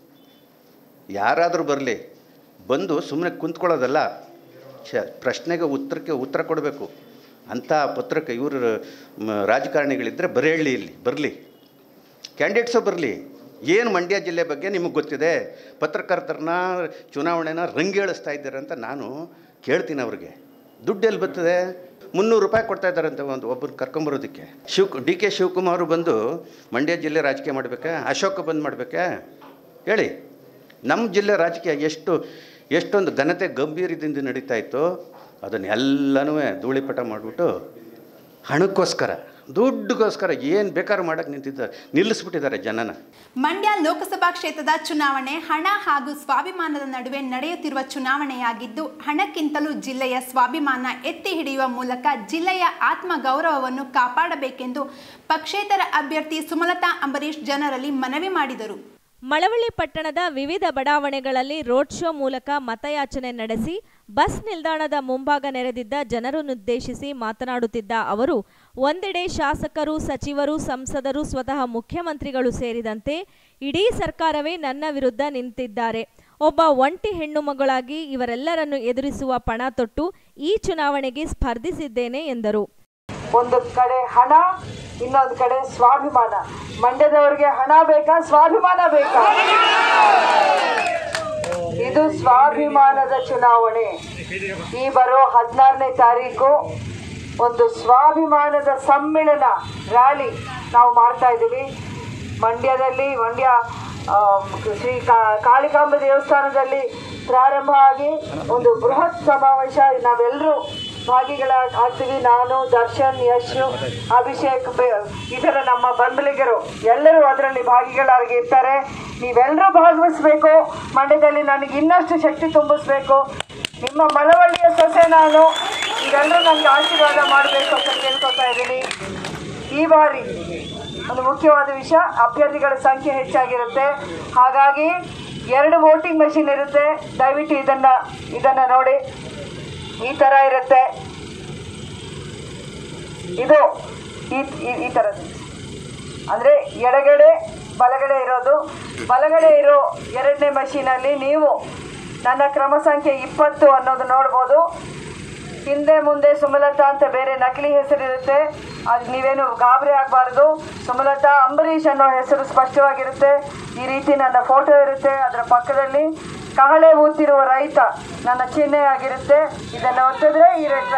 ಯಾರಾದರೂ ಬರಲಿ, ಬಂದು ಸುಮ್ಮನೆ ಕುಂತ್ಕೊಳ್ಳೋದಲ್ಲ, ಪ್ರಶ್ನೆಗೆ ಉತ್ತರ ಕೊಡಬೇಕು ಅಂಥ ಪತ್ರಕ್ಕೆ ಇವರು ರಾಜಕಾರಣಿಗಳಿದ್ದರೆ ಬರೇಳಿ, ಇಲ್ಲಿ ಬರಲಿ, ಕ್ಯಾಂಡಿಡೇಟ್ಸು ಬರಲಿ. ಏನು ಮಂಡ್ಯ ಜಿಲ್ಲೆ ಬಗ್ಗೆ ನಿಮಗೆ ಗೊತ್ತಿದೆ, ಪತ್ರಕರ್ತರನ್ನ ಚುನಾವಣೆನ ರಂಗೇಳಿಸ್ತಾ ಇದ್ದಾರೆ ಅಂತ ನಾನು ಕೇಳ್ತೀನಿ. ಅವ್ರಿಗೆ ದುಡ್ಡು ಎಲ್ಲಿ ಬರ್ತದೆ? 300 ರೂಪಾಯಿ ಕೊಡ್ತಾ ಇದ್ದಾರಂತೆ ಒಬ್ಬರು ಕರ್ಕೊಂಬರೋದಕ್ಕೆ. DK ಶಿವಕುಮಾರ್ ಬಂದು ಮಂಡ್ಯ ಜಿಲ್ಲೆ ರಾಜಕೀಯ ಮಾಡಬೇಕಾ? ಅಶೋಕ ಬಂದು ಮಾಡಬೇಕಾ? ಹೇಳಿ. ನಮ್ಮ ಜಿಲ್ಲೆ ರಾಜಕೀಯ ಎಷ್ಟೊಂದು ಘನತೆ ಗಂಭೀರದಿಂದ ನಡೀತಾ ಇತ್ತು, ಅದನ್ನೆಲ್ಲನೂ ಧೂಳಿಪಟ ಮಾಡಿಬಿಟ್ಟು ಹಣಕ್ಕೋಸ್ಕರ, ದುಡ್ಡುಗೋಸ್ಕರ ಏನು ಬೇಕಾದ್ರೂ ಮಾಡೋಕ್ಕೆ ನಿಲ್ಲಿಸ್ಬಿಟ್ಟಿದ್ದಾರೆ ಜನನ. ಮಂಡ್ಯ ಲೋಕಸಭಾ ಕ್ಷೇತ್ರದ ಚುನಾವಣೆ ಹಣ ಹಾಗೂ ಸ್ವಾಭಿಮಾನದ ನಡುವೆ ನಡೆಯುತ್ತಿರುವ ಚುನಾವಣೆಯಾಗಿದ್ದು, ಹಣಕ್ಕಿಂತಲೂ ಜಿಲ್ಲೆಯ ಸ್ವಾಭಿಮಾನ ಎತ್ತಿ ಹಿಡಿಯುವ ಮೂಲಕ ಜಿಲ್ಲೆಯ ಆತ್ಮ ಗೌರವವನ್ನು ಕಾಪಾಡಬೇಕೆಂದು ಪಕ್ಷೇತರ ಅಭ್ಯರ್ಥಿ ಸುಮಲತಾ ಅಂಬರೀಶ್ ಜನರಲ್ಲಿ ಮನವಿ ಮಾಡಿದರು. ಮಳವಳ್ಳಿ ಪಟ್ಟಣದ ವಿವಿಧ ಬಡಾವಣೆಗಳಲ್ಲಿ ರೋಡ್ ಶೋ ಮೂಲಕ ಮತಯಾಚನೆ ನಡೆಸಿ ಬಸ್ ನಿಲ್ದಾಣದ ಮುಂಭಾಗ ನೆರೆದಿದ್ದ ಜನರನ್ನುದ್ದೇಶಿಸಿ ಮಾತನಾಡುತ್ತಿದ್ದ ಅವರು, ಒಂದೆಡೆ ಶಾಸಕರು, ಸಚಿವರು, ಸಂಸದರು, ಸ್ವತಃ ಮುಖ್ಯಮಂತ್ರಿಗಳು ಸೇರಿದಂತೆ ಇಡೀ ಸರ್ಕಾರವೇ ನನ್ನ ವಿರುದ್ಧ ನಿಂತಿದ್ದಾರೆ. ಒಬ್ಬ ಒಂಟಿ ಹೆಣ್ಣು ಮಗಳಾಗಿ ಇವರೆಲ್ಲರನ್ನು ಎದುರಿಸುವ ಪಣ ತೊಟ್ಟು ಈ ಚುನಾವಣೆಗೆ ಸ್ಪರ್ಧಿಸಿದ್ದೇನೆ ಎಂದರು. ಒಂದು ಕಡೆ ಹಣ, ಇನ್ನೊಂದು ಕಡೆ ಸ್ವಾಭಿಮಾನ. ಮಂಡ್ಯದವರಿಗೆ ಹಣ ಬೇಕಾ, ಸ್ವಾಭಿಮಾನ ಬೇಕಾ? ಇದು ಸ್ವಾಭಿಮಾನದ ಚುನಾವಣೆ. ಈ ಬರೋ 16ನೇ ತಾರೀಕು ಒಂದು ಸ್ವಾಭಿಮಾನದ ಸಮ್ಮೇಳನ ರ್ಯಾಲಿ ನಾವು ಮಾಡ್ತಾ ಇದ್ದೀವಿ ಮಂಡ್ಯದಲ್ಲಿ. ಮಂಡ್ಯ ಶ್ರೀ ಕಾಳಿಕಾಂಬ ದೇವಸ್ಥಾನದಲ್ಲಿ ಪ್ರಾರಂಭ ಆಗಿ ಒಂದು ಬೃಹತ್ ಸಮಾವೇಶ ನಾವೆಲ್ಲರೂ ಭಾಗಿಗಳಾಗ್ತೀವಿ. ನಾನು, ದರ್ಶನ್, ಯಶ್, ಅಭಿಷೇಕ್, ಇದರ ನಮ್ಮ ಬೆಂಬಲಿಗರು ಎಲ್ಲರೂ ಅದರಲ್ಲಿ ಭಾಗಿಗಳಾಗಿರ್ತಾರೆ. ನೀವೆಲ್ಲರೂ ಭಾಗವಹಿಸಬೇಕು. ಮಂಡ್ಯದಲ್ಲಿ ನನಗೆ ಇನ್ನಷ್ಟು ಶಕ್ತಿ ತುಂಬಿಸ್ಬೇಕು. ನಿಮ್ಮ ಮಳವಳ್ಳಿಯ ಸೊಸೆ ನಾನು. ನೀವೆಲ್ಲರೂ ನನಗೆ ಆಶೀರ್ವಾದ ಮಾಡಬೇಕು ಅಂತ ಕೇಳ್ಕೊತಾ ಇದ್ದೀನಿ. ಈ ಬಾರಿ ಒಂದು ಮುಖ್ಯವಾದ ವಿಷಯ, ಅಭ್ಯರ್ಥಿಗಳ ಸಂಖ್ಯೆ ಹೆಚ್ಚಾಗಿರುತ್ತೆ. ಹಾಗಾಗಿ 2 ವೋಟಿಂಗ್ ಮೆಷಿನ್ ಇರುತ್ತೆ. ದಯವಿಟ್ಟು ಇದನ್ನು ನೋಡಿ. ಈ ಥರ ಇರುತ್ತೆ. ಇದು ಈ ಥರದ್ದು ಅಂದರೆ ಎಡಗಡೆ ಬಲಗಡೆ ಇರೋದು. ಬಲಗಡೆ ಇರೋ 2ನೇ ಮಷೀನಲ್ಲಿ ನೀವು ನನ್ನ ಕ್ರಮ ಸಂಖ್ಯೆ 20 ಅನ್ನೋದು ನೋಡ್ಬೋದು. ಹಿಂದೆ ಮುಂದೆ ಸುಮಲತಾ ಅಂತ ಬೇರೆ ನಕಲಿ ಹೆಸರಿರುತ್ತೆ. ಅದು ನೀವೇನು ಗಾಬರಿ ಆಗಬಾರ್ದು. ಸುಮಲತಾ ಅಂಬರೀಶ್ ಅನ್ನೋ ಹೆಸರು ಸ್ಪಷ್ಟವಾಗಿರುತ್ತೆ. ಈ ರೀತಿ ನನ್ನ ಫೋಟೋ ಇರುತ್ತೆ. ಅದರ ಪಕ್ಕದಲ್ಲಿ ಕಹಳೆ ಊತಿರುವ ರೈತ ನನ್ನ ಚಿಹ್ನೆ ಆಗಿರುತ್ತೆ. ಇದನ್ನು ಒತ್ತಿದ್ರೆ ಈ ರೈತ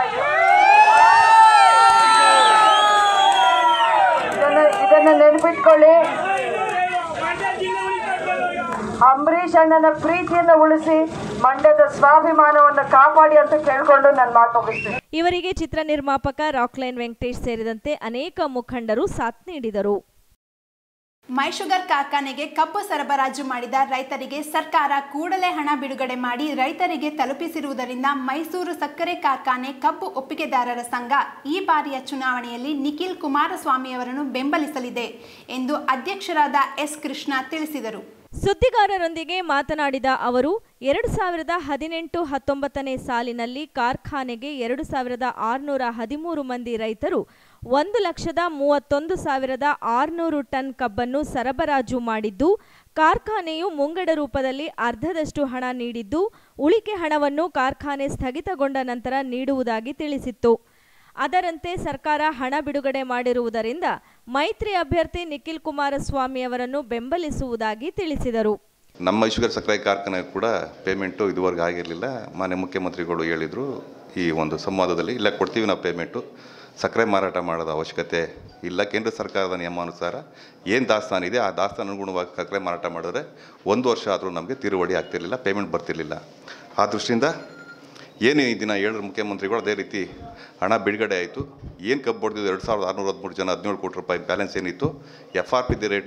ಇದನ್ನು ನೆನಪಿಟ್ಕೊಳ್ಳಿ. ಅಂಬರೀಶ್ ಅಣ್ಣನ ಪ್ರೀತಿಯನ್ನು ಉಳಿಸಿ ಮಂಡ್ಯದ ಸ್ವಾಭಿಮಾನವನ್ನು ಕಾಪಾಡಿ ಅಂತ ಕೇಳಿಕೊಂಡು ನನ್ನ ಮಾತು ಮುಗಿಸ್ತೀನಿ. ಇವರಿಗೆ ಚಿತ್ರ ನಿರ್ಮಾಪಕ ರಾಕ್ಲೈನ್ ವೆಂಕಟೇಶ್ ಸೇರಿದಂತೆ ಅನೇಕ ಮುಖಂಡರು ಸಾಥ್ ನೀಡಿದರು. ಮೈಶುಗರ್ ಕಾರ್ಖಾನೆಗೆ ಕಬ್ಬು ಸರಬರಾಜು ಮಾಡಿದ ರೈತರಿಗೆ ಸರ್ಕಾರ ಕೂಡಲೇ ಹಣ ಬಿಡುಗಡೆ ಮಾಡಿ ರೈತರಿಗೆ ತಲುಪಿಸಿರುವುದರಿಂದ ಮೈಸೂರು ಸಕ್ಕರೆ ಕಾರ್ಖಾನೆ ಕಬ್ಬು ಒಪ್ಪಿಗೆದಾರರ ಸಂಘ ಈ ಬಾರಿಯ ಚುನಾವಣೆಯಲ್ಲಿ ನಿಖಿಲ್ ಕುಮಾರಸ್ವಾಮಿ ಅವರನ್ನು ಬೆಂಬಲಿಸಲಿದೆ ಎಂದು ಅಧ್ಯಕ್ಷರಾದ ಎಸ್ ಕೃಷ್ಣ ತಿಳಿಸಿದರು. ಸುದ್ದಿಗಾರರೊಂದಿಗೆ ಮಾತನಾಡಿದ ಅವರು 2018-19 ಸಾಲಿನಲ್ಲಿ ಕಾರ್ಖಾನೆಗೆ 2613 ಮಂದಿ ರೈತರು 1,31,600 ಟನ್ ಕಬ್ಬನ್ನು ಸರಬರಾಜು ಮಾಡಿದ್ದು, ಕಾರ್ಖಾನೆಯು ಮುಂಗಡ ರೂಪದಲ್ಲಿ ಅರ್ಧದಷ್ಟು ಹಣ ನೀಡಿದ್ದು, ಉಳಿಕೆ ಹಣವನ್ನು ಕಾರ್ಖಾನೆ ಸ್ಥಗಿತಗೊಂಡ ನಂತರ ನೀಡುವುದಾಗಿ ತಿಳಿಸಿತ್ತು. ಅದರಂತೆ ಸರ್ಕಾರ ಹಣ ಬಿಡುಗಡೆ ಮಾಡಿರುವುದರಿಂದ ಮೈತ್ರಿ ಅಭ್ಯರ್ಥಿ ನಿಖಿಲ್ ಕುಮಾರಸ್ವಾಮಿ ಅವರನ್ನು ಬೆಂಬಲಿಸುವುದಾಗಿ ತಿಳಿಸಿದರು. ನಮ್ಮ ಮೈಸೂರು ಸಕ್ಕರೆ ಕಾರ್ಖಾನೆ ಕೂಡ ಪೇಮೆಂಟು ಇದುವರೆಗೆ ಆಗಿರಲಿಲ್ಲ. ಮಾನ್ಯ ಮುಖ್ಯಮಂತ್ರಿಗಳು ಹೇಳಿದರು ಈ ಒಂದು ಸಂವಾದದಲ್ಲಿ, ಇಲ್ಲ ಕೊಡ್ತೀವಿ ನಾವು ಪೇಮೆಂಟು, ಸಕ್ಕರೆ ಮಾರಾಟ ಮಾಡೋದ ಅವಶ್ಯಕತೆ ಇಲ್ಲ. ಕೇಂದ್ರ ಸರ್ಕಾರದ ನಿಯಮಾನುಸಾರ ಏನು ದಾಸ್ತಾನು ಇದೆ ಆ ದಾಸ್ತಾನು ಅನುಗುಣವಾಗಿ ಸಕ್ಕರೆ ಮಾರಾಟ ಮಾಡಿದ್ರೆ 1 ವರ್ಷ ಆದರೂ ನಮಗೆ ತಿರುವಳಿ ಆಗ್ತಿರಲಿಲ್ಲ, ಪೇಮೆಂಟ್ ಬರ್ತಿರಲಿಲ್ಲ. ಆ ದೃಷ್ಟಿಯಿಂದ ಏನು ಈ ದಿನ ಹೇಳಿದ್ರು ಮುಖ್ಯಮಂತ್ರಿಗಳು, ಅದೇ ರೀತಿ ಹಣ ಬಿಡುಗಡೆ ಆಯಿತು. ಏನು ಕಬ್ಬು ಹೊಡೆದಿದ್ದು 2613 ಜನ 17 ಕೋಟಿ ರೂಪಾಯಿ ಬ್ಯಾಲೆನ್ಸ್ ಏನಿತ್ತು, FRP ರೇಟ್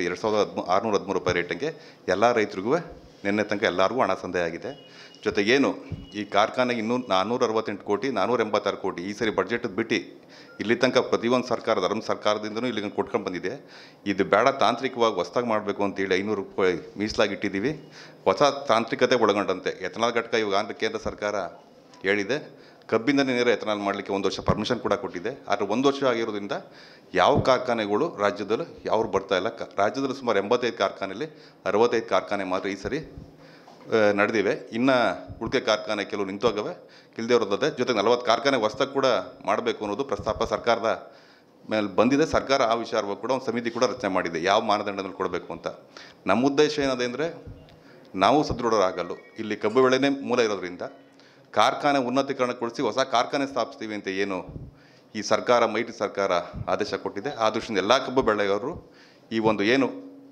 2613 ರೂಪಾಯಿ ರೇಟಿಗೆ ಎಲ್ಲ ರೈತರಿಗೂ ನಿನ್ನೆ ತನಕ ಎಲ್ಲರಿಗೂ ಹಣ ಸಂದಾಯ ಆಗಿದೆ. ಜೊತೆಗೇನು ಈ ಕಾರ್ಖಾನೆಗೆ ಇನ್ನೂ 468 ಕೋಟಿ 486 ಕೋಟಿ ಈ ಸರಿ ಬಡ್ಜೆಟ್ ಬಿಟ್ಟು ಇಲ್ಲಿ ತನಕ ಪ್ರತಿಯೊಂದು ಸರ್ಕಾರ ಧರ್ಮ ಸರ್ಕಾರದಿಂದನೂ ಇಲ್ಲಿಗೆ ಕೊಟ್ಕೊಂಡು ಬಂದಿದೆ. ಇದು ಬೇಡ, ತಾಂತ್ರಿಕವಾಗಿ ಹೊಸದಾಗಿ ಮಾಡಬೇಕು ಅಂತೇಳಿ 500 ರೂಪಾಯಿ ಮೀಸಲಾಗಿಟ್ಟಿದ್ದೀವಿ. ಹೊಸ ತಾಂತ್ರಿಕತೆ ಒಳಗೊಂಡಂತೆ ಎಥನಾಲ್ ಘಟಕ ಇವಾಗ ಕೇಂದ್ರ ಸರ್ಕಾರ ಹೇಳಿದೆ, ಕಬ್ಬಿಂದ ನೇರ ಎಥನಾಲ್ ಮಾಡಲಿಕ್ಕೆ 1 ವರ್ಷ ಪರ್ಮಿಷನ್ ಕೂಡ ಕೊಟ್ಟಿದೆ. ಆದರೆ 1 ವರ್ಷ ಆಗಿರೋದ್ರಿಂದ ಯಾವ ಕಾರ್ಖಾನೆಗಳು ರಾಜ್ಯದಲ್ಲಿ ಯಾರು ಬರ್ತಾ ಇಲ್ಲ. ರಾಜ್ಯದಲ್ಲಿ ಸುಮಾರು 85 ಕಾರ್ಖಾನೆಯಲ್ಲಿ 65 ಕಾರ್ಖಾನೆ ಮಾತ್ರ ಈ ಸರಿ ನಡೆದಿವೆ. ಇನ್ನು ಉಳಿಕೆ ಕಾರ್ಖಾನೆ ಕೆಲವು ನಿಂತೋಗವೆ, ಇಲ್ಲದೆ ಇರೋದೇ. ಜೊತೆಗೆ 40 ಕಾರ್ಖಾನೆ ಹೊಸದಾಗಿ ಕೂಡ ಮಾಡಬೇಕು ಅನ್ನೋದು ಪ್ರಸ್ತಾಪ ಸರ್ಕಾರದ ಮೇಲೆ ಬಂದಿದೆ. ಸರ್ಕಾರ ಆ ವಿಚಾರವಾಗಿ ಕೂಡ ಒಂದು ಸಮಿತಿ ಕೂಡ ರಚನೆ ಮಾಡಿದೆ, ಯಾವ ಮಾನದಂಡದಲ್ಲಿ ಕೊಡಬೇಕು ಅಂತ. ನಮ್ಮ ಉದ್ದೇಶ ಏನದೆ ಅಂದರೆ, ನಾವು ಸದೃಢರಾಗಲು ಇಲ್ಲಿ ಕಬ್ಬು ಬೆಳೆನೇ ಮೂಲ ಇರೋದ್ರಿಂದ ಕಾರ್ಖಾನೆ ಉನ್ನತೀಕರಣಗೊಳಿಸಿ ಹೊಸ ಕಾರ್ಖಾನೆ ಸ್ಥಾಪಿಸ್ತೀವಿ ಅಂತ ಏನು ಈ ಸರ್ಕಾರ ಮೈತ್ರಿ ಸರ್ಕಾರ ಆದೇಶ ಕೊಟ್ಟಿದೆ. ಆ ದೃಷ್ಟಿಯಿಂದ ಎಲ್ಲ ಕಬ್ಬು ಬೆಳೆಗಾರರು ಈ ಒಂದು ಏನು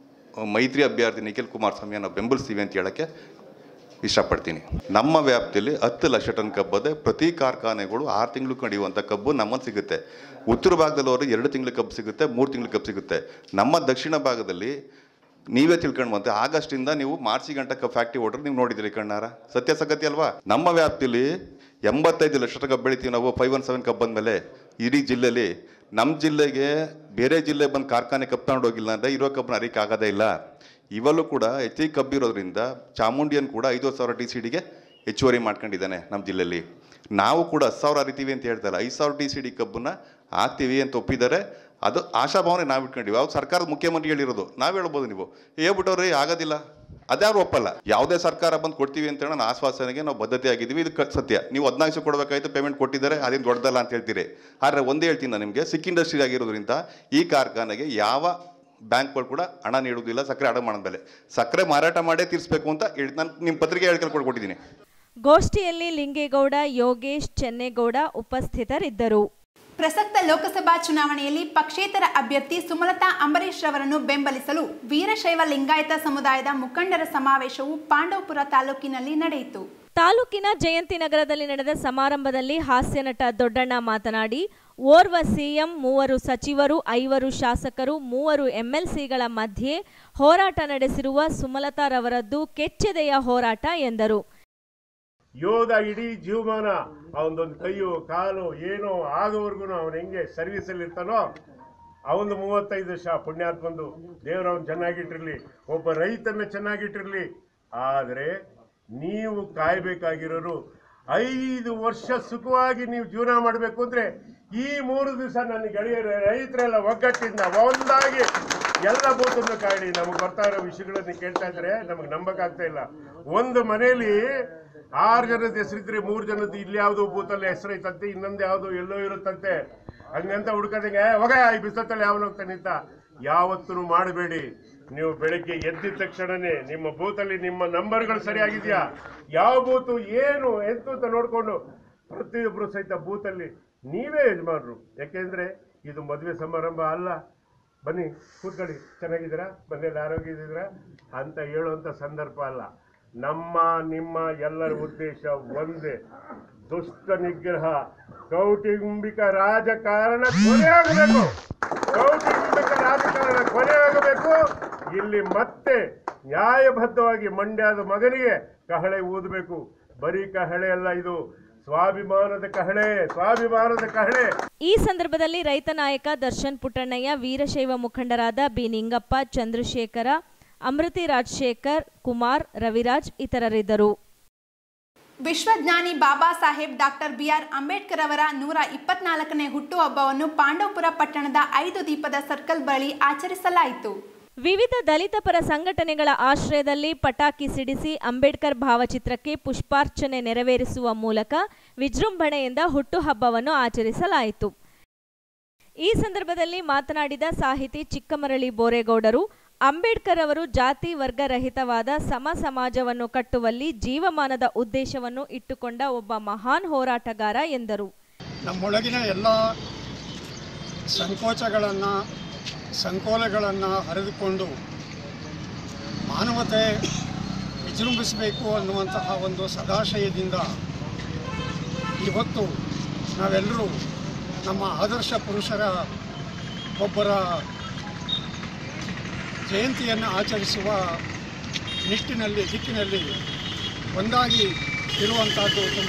ಮೈತ್ರಿ ಅಭ್ಯರ್ಥಿ ನಿಖಿಲ್ ಕುಮಾರಸ್ವಾಮಿಯನ್ನು ಬೆಂಬಲಿಸ್ತೀವಿ ಅಂತ ಹೇಳೋಕ್ಕೆ ಇಷ್ಟಪಡ್ತೀನಿ. ನಮ್ಮ ವ್ಯಾಪ್ತಿಯಲ್ಲಿ 10 ಲಕ್ಷ ಟನ್ ಕಬ್ಬದೆ. ಪ್ರತಿ ಕಾರ್ಖಾನೆಗಳು 6 ತಿಂಗಳು ನಡೆಯುವಂಥ ಕಬ್ಬು ನಮ್ಮಲ್ಲಿ ಸಿಗುತ್ತೆ. ಉತ್ತರ ಭಾಗದಲ್ಲಿ ಅವ್ರಿಗೆ 2 ತಿಂಗಳ ಕಬ್ಬು ಸಿಗುತ್ತೆ, 3 ತಿಂಗಳ ಕಬ್ಬು ಸಿಗುತ್ತೆ. ನಮ್ಮ ದಕ್ಷಿಣ ಭಾಗದಲ್ಲಿ ನೀವೇ ತಿಳ್ಕೊಂಡು ಬಂತೆ, ಆಗಸ್ಟಿಂದ ನೀವು ಮಾರ್ಚಿ ಗಂಟೆ ಕಬ್ಬು ಫ್ಯಾಕ್ಟ್ರಿ ಓಡ್ರೆ ನೀವು ನೋಡಿದಿರಿ ಕಣ್ಣಾರ. ಸತ್ಯಾಸತ್ಯ ಅಲ್ವಾ? ನಮ್ಮ ವ್ಯಾಪ್ತಿಯಲ್ಲಿ 85 ಲಕ್ಷ ಕಬ್ಬು ಬೆಳಿತೀವಿ ನಾವು. 517 ಕಬ್ಬು ಬಂದಮೇಲೆ ಇಡೀ ಜಿಲ್ಲೆಯಲ್ಲಿ ನಮ್ಮ ಜಿಲ್ಲೆಗೆ ಬೇರೆ ಜಿಲ್ಲೆ ಬಂದು ಕಾರ್ಖಾನೆ ಕಬ್ಬು ತಗೊಂಡು ಹೋಗಿಲ್ಲ ಅಂದರೆ ಇರೋ ಕಬ್ಬನ್ನ ಅರಿಕೆ ಆಗೋದೇ ಇಲ್ಲ. ಇವಲ್ಲೂ ಕೂಡ ಹೆಚ್ಚಿಗೆ ಕಬ್ಬು ಇರೋದ್ರಿಂದ ಚಾಮುಂಡಿಯನ್ನು ಕೂಡ 5000 TCDಗೆ ಹೆಚ್ಚುವರಿ ಮಾಡ್ಕೊಂಡಿದ್ದಾನೆ ನಮ್ಮ ಜಿಲ್ಲೆಯಲ್ಲಿ. ನಾವು ಕೂಡ 10,000 ಅರಿತೀವಿ ಅಂತ ಹೇಳ್ತಾರೆ, 5,000 TCD ಕಬ್ಬನ್ನ ಹಾಕ್ತೀವಿ ಅಂತ ಒಪ್ಪಿದ್ದಾರೆ. ಅದು ಆಶಾಭಾವನೆ ನಾವು ಇಟ್ಕೊಂಡಿವಿ. ಅವ್ರು ಸರ್ಕಾರದ ಮುಖ್ಯಮಂತ್ರಿ ಹೇಳಿರೋದು, ನಾವು ಹೇಳ್ಬೋದು, ನೀವು ಹೇಳ್ಬಿಟ್ಟವ್ರಿ ಆಗೋದಿಲ್ಲ, ಅದ್ಯಾರು ಒಪ್ಪಲ್ಲ. ಯಾವುದೇ ಸರ್ಕಾರ ಬಂದು ಕೊಡ್ತೀವಿ ಅಂತ ಹೇಳೋ ಆಶ್ವಾಸನೆಗೆ ನಾವು ಬದ್ಧತೆ ಆಗಿದ್ದೀವಿ. ಇದು ಸತ್ಯ. ನೀವು 14 ಕೊಡಬೇಕಾಯ್ತು, ಪೇಮೆಂಟ್ ಕೊಟ್ಟಿದ್ದಾರೆ, ಅದೇನು ದೊಡ್ಡದಲ್ಲ ಅಂತ ಹೇಳ್ತೀರಿ. ಆದರೆ ಒಂದೇ ಹೇಳ್ತೀನಿ ನಾನು ನಿಮಗೆ, ಸಿಕ್ ಇಂಡಸ್ಟ್ರಿ ಆಗಿರೋದ್ರಿಂದ ಈ ಕಾರ್ಖಾನೆಗೆ ಯಾವ ಬ್ಯಾಂಕ್ಗಳು ಕೂಡ ಹಣ ನೀಡುವುದಿಲ್ಲ. ಸಕ್ಕರೆ ಅಡ ಮಾಡಿದ ಮೇಲೆ ಸಕ್ಕರೆ ಮಾರಾಟ ಮಾಡೇ ತೀರಿಸಬೇಕು ಅಂತ ನಾನು ನಿಮ್ಮ ಪತ್ರಿಕೆ ಹೇಳಿಕೆ ಕೊಟ್ಟಿದ್ದೀನಿ. ಗೋಷ್ಠಿಯಲ್ಲಿ ಲಿಂಗೇಗೌಡ, ಯೋಗೇಶ್, ಚೆನ್ನೇಗೌಡ ಉಪಸ್ಥಿತರಿದ್ದರು. ಪ್ರಸಕ್ತ ಲೋಕಸಭಾ ಚುನಾವಣೆಯಲ್ಲಿ ಪಕ್ಷೇತರ ಅಭ್ಯರ್ಥಿ ಸುಮಲತಾ ಅಂಬರೀಶ್ ರವರನ್ನು ಬೆಂಬಲಿಸಲು ವೀರಶೈವ ಲಿಂಗಾಯತ ಸಮುದಾಯದ ಮುಖಂಡರ ಸಮಾವೇಶವು ಪಾಂಡವಪುರ ತಾಲೂಕಿನಲ್ಲಿ ನಡೆಯಿತು. ತಾಲೂಕಿನ ಜಯಂತಿನಗರದಲ್ಲಿ ನಡೆದ ಸಮಾರಂಭದಲ್ಲಿ ಹಾಸ್ಯ ನಟ ದೊಡ್ಡಣ್ಣ ಮಾತನಾಡಿ, ಓರ್ವ ಸಿಎಂ, 3 ಸಚಿವರು, 5 ಶಾಸಕರು, 3 MLCಗಳ ಮಧ್ಯೆ ಹೋರಾಟ ನಡೆಸಿರುವ ಸುಮಲತಾ ರವರದ್ದು ಕೆಚ್ಚೆದೆಯ ಹೋರಾಟ ಎಂದರು. ಯೋಧ ಇಡೀ ಜೀವಮಾನ ಅವನದೊಂದು ಕೈಯು ಕಾಲು ಏನೋ ಆಗೋವರೆಗೂ ಅವನು ಹೆಂಗೆ ಸರ್ವಿಸಲ್ಲಿ ಇರ್ತಾನೋ, ಅವನು 35 ವರ್ಷ ಪುಣ್ಯಾತ್ಮಂದು ದೇವರು ಅವನು ಚೆನ್ನಾಗಿಟ್ಟಿರಲಿ, ಒಬ್ಬ ರೈತನ ಚೆನ್ನಾಗಿಟ್ಟಿರಲಿ. ಆದರೆ ನೀವು ಕಾಯಬೇಕಾಗಿರೋರು 5 ವರ್ಷ ಸುಖವಾಗಿ ನೀವು ಜೀವನ ಮಾಡಬೇಕು ಅಂದರೆ ಈ 3 ದಿವಸ ನನ್ನ ಗೆಳೆಯರ ರೈತರೆಲ್ಲ ಒಗ್ಗಟ್ಟಿಂದ ಒಂದಾಗಿ ಎಲ್ಲ ಬೂತನ್ನು ಕಾಡಿ. ನಮಗೆ ಬರ್ತಾ ಇರೋ ವಿಷಯಗಳನ್ನು ಕೇಳ್ತಾ ಇದ್ರೆ ನಮಗೆ ನಂಬಕ್ಕಾಗ್ತಾ ಇಲ್ಲ. ಒಂದು ಮನೆಯಲ್ಲಿ 6 ಜನದ ಹೆಸರಿದ್ರೆ 3 ಜನದ್ದು ಇಲ್ಲಿ ಯಾವುದೋ ಬೂತಲ್ಲಿ ಹೆಸರೈತಂತೆ, ಇನ್ನೊಂದು ಯಾವುದೋ ಎಲ್ಲೋ ಇರುತ್ತಂತೆ. ಹಂಗಂತ ಹುಡ್ಕೋದಂಗೆ ಹೋಗ ಈ ಬಿಸ್ತಲ್ಲಿ ಯಾವನು ಹೋಗ್ತಾನೆ ಅಂತ ಯಾವತ್ತೂ ಮಾಡಬೇಡಿ. ನೀವು ಬೆಳಗ್ಗೆ ಎದ್ದಿದ ತಕ್ಷಣನೇ ನಿಮ್ಮ ಬೂತಲ್ಲಿ ನಿಮ್ಮ ನಂಬರ್ಗಳು ಸರಿಯಾಗಿದೆಯಾ, ಯಾವ ಬೂತು ಏನು ಎಂತ ಅಂತ ನೋಡಿಕೊಂಡು ಪ್ರತಿಯೊಬ್ಬರು ಸಹಿತ ಬೂತಲ್ಲಿ ನೀವೇ ಯಜಮಾನರು. ಯಾಕೆಂದರೆ ಇದು ಮದುವೆ ಸಮಾರಂಭ ಅಲ್ಲ. ಬನ್ನಿ ಕೂತ್ಕೊಳ್ಳಿ, ಚೆನ್ನಾಗಿದ್ದೀರಾ, ಮನೇಲಿ ಆರೋಗ್ಯ ಇದ್ದೀರಾ ಅಂತ ಹೇಳುವಂಥ ಸಂದರ್ಭ ಅಲ್ಲ. ನಮ್ಮ ನಿಮ್ಮ ಎಲ್ಲರ ಉದ್ದೇಶ ಒಂದೇ, ದುಷ್ಟ ನಿಗ್ರಹ, ಕೌಟುಂಬಿಕ ರಾಜಕಾರಣ ಕೊನೆಯಾಗಬೇಕು. ಕೌಟುಂಬಿಕ ರಾಜಕಾರಣ ಕೊನೆಯಾಗಬೇಕು. ಇಲ್ಲಿ ಮತ್ತೆ ನ್ಯಾಯಬದ್ಧವಾಗಿ ಮಂಡ್ಯದ ಮಗನಿಗೆ ಕಹಳೆ ಊದಬೇಕು. ಬರೀ ಕಹಳೆ ಅಲ್ಲ, ಇದು ಸ್ವಾಭಿಮಾನದ ಕಹಳೆ, ಸ್ವಾಭಿಮಾನದ ಕಹಳೆ. ಈ ಸಂದರ್ಭದಲ್ಲಿ ರೈತ ನಾಯಕ ದರ್ಶನ್ ಪುಟ್ಟಣ್ಣಯ್ಯ, ವೀರಶೈವ ಮುಖಂಡರಾದ ಬಿ ನಿಂಗಪ್ಪ, ಚಂದ್ರಶೇಖರ, ಅಮೃತಿ ರಾಜಶೇಖರ್, ಕುಮಾರ್, ರವಿರಾಜ್ ಇತರರಿದ್ದರು. ವಿಶ್ವಜ್ಞಾನಿ ಬಾಬಾ ಸಾಹೇಬ್ ಡಾಕ್ಟರ್ BR ಅಂಬೇಡ್ಕರ್ ಅವರ 124ನೇ ಹುಟ್ಟುಹಬ್ಬವನ್ನು ಪಾಂಡವಪುರ ಪಟ್ಟಣದ 5 ದೀಪದ ಸರ್ಕಲ್ ಬಳಿ ಆಚರಿಸಲಾಯಿತು. ವಿವಿಧ ದಲಿತ ಪರ ಸಂಘಟನೆಗಳ ಆಶ್ರಯದಲ್ಲಿ ಪಟಾಕಿ ಸಿಡಿಸಿ ಅಂಬೇಡ್ಕರ್ ಭಾವಚಿತ್ರಕ್ಕೆ ಪುಷ್ಪಾರ್ಚನೆ ನೆರವೇರಿಸುವ ಮೂಲಕ ವಿಜೃಂಭಣೆಯಿಂದ ಹುಟ್ಟುಹಬ್ಬವನ್ನು ಆಚರಿಸಲಾಯಿತು. ಈ ಸಂದರ್ಭದಲ್ಲಿ ಮಾತನಾಡಿದ ಸಾಹಿತಿ ಚಿಕ್ಕಮರಳಿ ಬೋರೇಗೌಡರು, ಅಂಬೇಡ್ಕರ್ ಅವರು ಜಾತಿ ವರ್ಗ ರಹಿತವಾದ ಸಮ ಸಮಾಜವನ್ನು ಕಟ್ಟುವಲ್ಲಿ ಜೀವಮಾನದ ಉದ್ದೇಶವನ್ನು ಇಟ್ಟುಕೊಂಡ ಒಬ್ಬ ಮಹಾನ್ ಹೋರಾಟಗಾರ ಎಂದರು. ನಮ್ಮೊಳಗಿನ ಎಲ್ಲ ಸಂಕೋಚಗಳನ್ನು ಸಂಕೋಲೆಗಳನ್ನು ಹರಿದುಕೊಂಡು ಮಾನವತೆ ವಿಜೃಂಭಿಸಬೇಕು ಅನ್ನುವಂತಹ ಒಂದು ಸದಾಶಯದಿಂದ ಇವತ್ತು ನಾವೆಲ್ಲರೂ ನಮ್ಮ ಆದರ್ಶ ಪುರುಷರ ಒಬ್ಬರ ಜಯಂತಿಯನ್ನು ಆಚರಿಸುವ ದಿಕ್ಕಿನಲ್ಲಿ ಒಂದಾಗಿ ಇರುವಂಥದ್ದು ತುಂಬ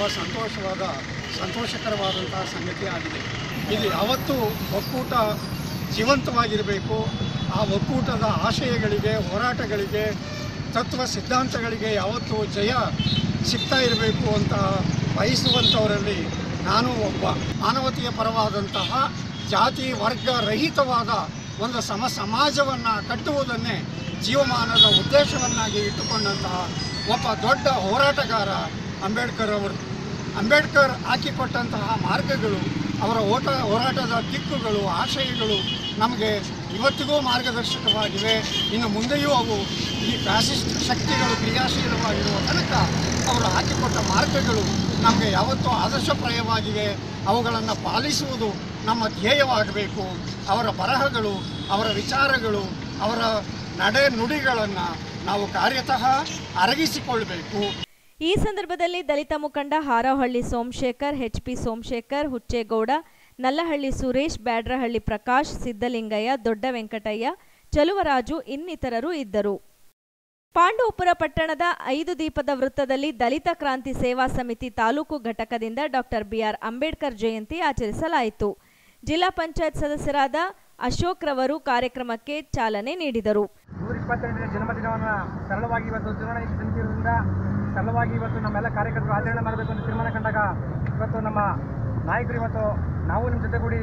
ಸಂತೋಷಕರವಾದಂತಹ ಸಂಗತಿ ಆಗಿದೆ. ಇದು ಯಾವತ್ತೂ ಒಕ್ಕೂಟ ಜೀವಂತವಾಗಿರಬೇಕು. ಆ ಒಕ್ಕೂಟದ ಆಶಯಗಳಿಗೆ, ಹೋರಾಟಗಳಿಗೆ, ತತ್ವ ಸಿದ್ಧಾಂತಗಳಿಗೆ ಯಾವತ್ತೂ ಜಯ ಸಿಗ್ತಾ ಇರಬೇಕು ಅಂತ ಬಯಸುವಂಥವರಲ್ಲಿ ನಾನು ಒಬ್ಬ. ಮಾನವತೆಯ ಪರವಾದಂತಹ ಜಾತಿ ವರ್ಗ ರಹಿತವಾದ ಒಂದು ಸಮಾಜವನ್ನು ಕಟ್ಟುವುದನ್ನೇ ಜೀವಮಾನದ ಉದ್ದೇಶವನ್ನಾಗಿ ಇಟ್ಟುಕೊಂಡಂತಹ ಒಬ್ಬ ದೊಡ್ಡ ಹೋರಾಟಗಾರ ಅಂಬೇಡ್ಕರ್ ಅವರು. ಅಂಬೇಡ್ಕರ್ ಹಾಕಿಕೊಟ್ಟಂತಹ ಮಾರ್ಗಗಳು, ಅವರ ಹೋರಾಟದ ದಿಕ್ಕುಗಳು, ಆಶಯಗಳು ನಮಗೆ ಇವತ್ತಿಗೂ ಮಾರ್ಗದರ್ಶಕವಾಗಿವೆ. ಇನ್ನು ಮುಂದೆಯೂ ಅವು ಈ ಫ್ಯಾಸಿಸ್ಟ್ ಶಕ್ತಿಗಳು ಕ್ರಿಯಾಶೀಲವಾಗಿರುವ ತನಕ ಅವರು ಹಾಕಿಕೊಟ್ಟ ಮಾರ್ಗಗಳು ನಮಗೆ ಯಾವತ್ತೂ ಆದರ್ಶಪ್ರಾಯವಾಗಿವೆ. ಅವುಗಳನ್ನು ಪಾಲಿಸುವುದು ನಮ್ಮ ಧ್ಯೇಯವಾಗಬೇಕು. ಅವರ ಬರಹಗಳು, ಅವರ ವಿಚಾರಗಳು, ಅವರ ನಡೆ ನುಡಿಗಳನ್ನು ನಾವು ಕಾರ್ಯತಃ ಅರಗಿಸಿಕೊಳ್ಳಬೇಕು. ಈ ಸಂದರ್ಭದಲ್ಲಿ ದಲಿತ ಮುಖಂಡ ಹಾರಹಳ್ಳಿ ಸೋಮಶೇಖರ್, HP ಸೋಮಶೇಖರ್, ಹುಚ್ಚೇಗೌಡ, ನಲ್ಲಹಳ್ಳಿ ಸುರೇಶ್, ಬ್ಯಾಡ್ರಹಳ್ಳಿ ಪ್ರಕಾಶ್, ಸಿದ್ದಲಿಂಗಯ್ಯ, ದೊಡ್ಡ ವೆಂಕಟಯ್ಯ, ಚಲುವರಾಜು ಇನ್ನಿತರರು ಇದ್ದರು. ಪಾಂಡವಪುರ ಪಟ್ಟಣದ 5 ದೀಪದ ವೃತ್ತದಲ್ಲಿ ದಲಿತ ಕ್ರಾಂತಿ ಸೇವಾ ಸಮಿತಿ ತಾಲೂಕು ಘಟಕದಿಂದ ಡಾಕ್ಟರ್ BR ಅಂಬೇಡ್ಕರ್ ಜಯಂತಿ ಆಚರಿಸಲಾಯಿತು. ಜಿಲ್ಲಾ ಪಂಚಾಯತ್ ಸದಸ್ಯರಾದ ಅಶೋಕ್ ರವರು ಕಾರ್ಯಕ್ರಮಕ್ಕೆ ಚಾಲನೆ ನೀಡಿದರು. 122ನೇ ಜನ್ಮದಿನವನ್ನು ಸರಳವಾಗಿ ಇವತ್ತು ಚುನಾವಣಾ ಸಮಿತಿಯಿಂದ ಸರಳವಾಗಿ ಇವತ್ತು ನಮ್ಮೆಲ್ಲ ಕಾರ್ಯಕರ್ತರು ಆಚರಣೆ ಮಾಡಬೇಕು ಅಂತ ತೀರ್ಮಾನ ಕಂಡಾಗ ಇವತ್ತು ನಮ್ಮ ನಾಯಕರು ಇವತ್ತು ನಾವು ನಿಮ್ಮ ಜೊತೆಗೂಡಿ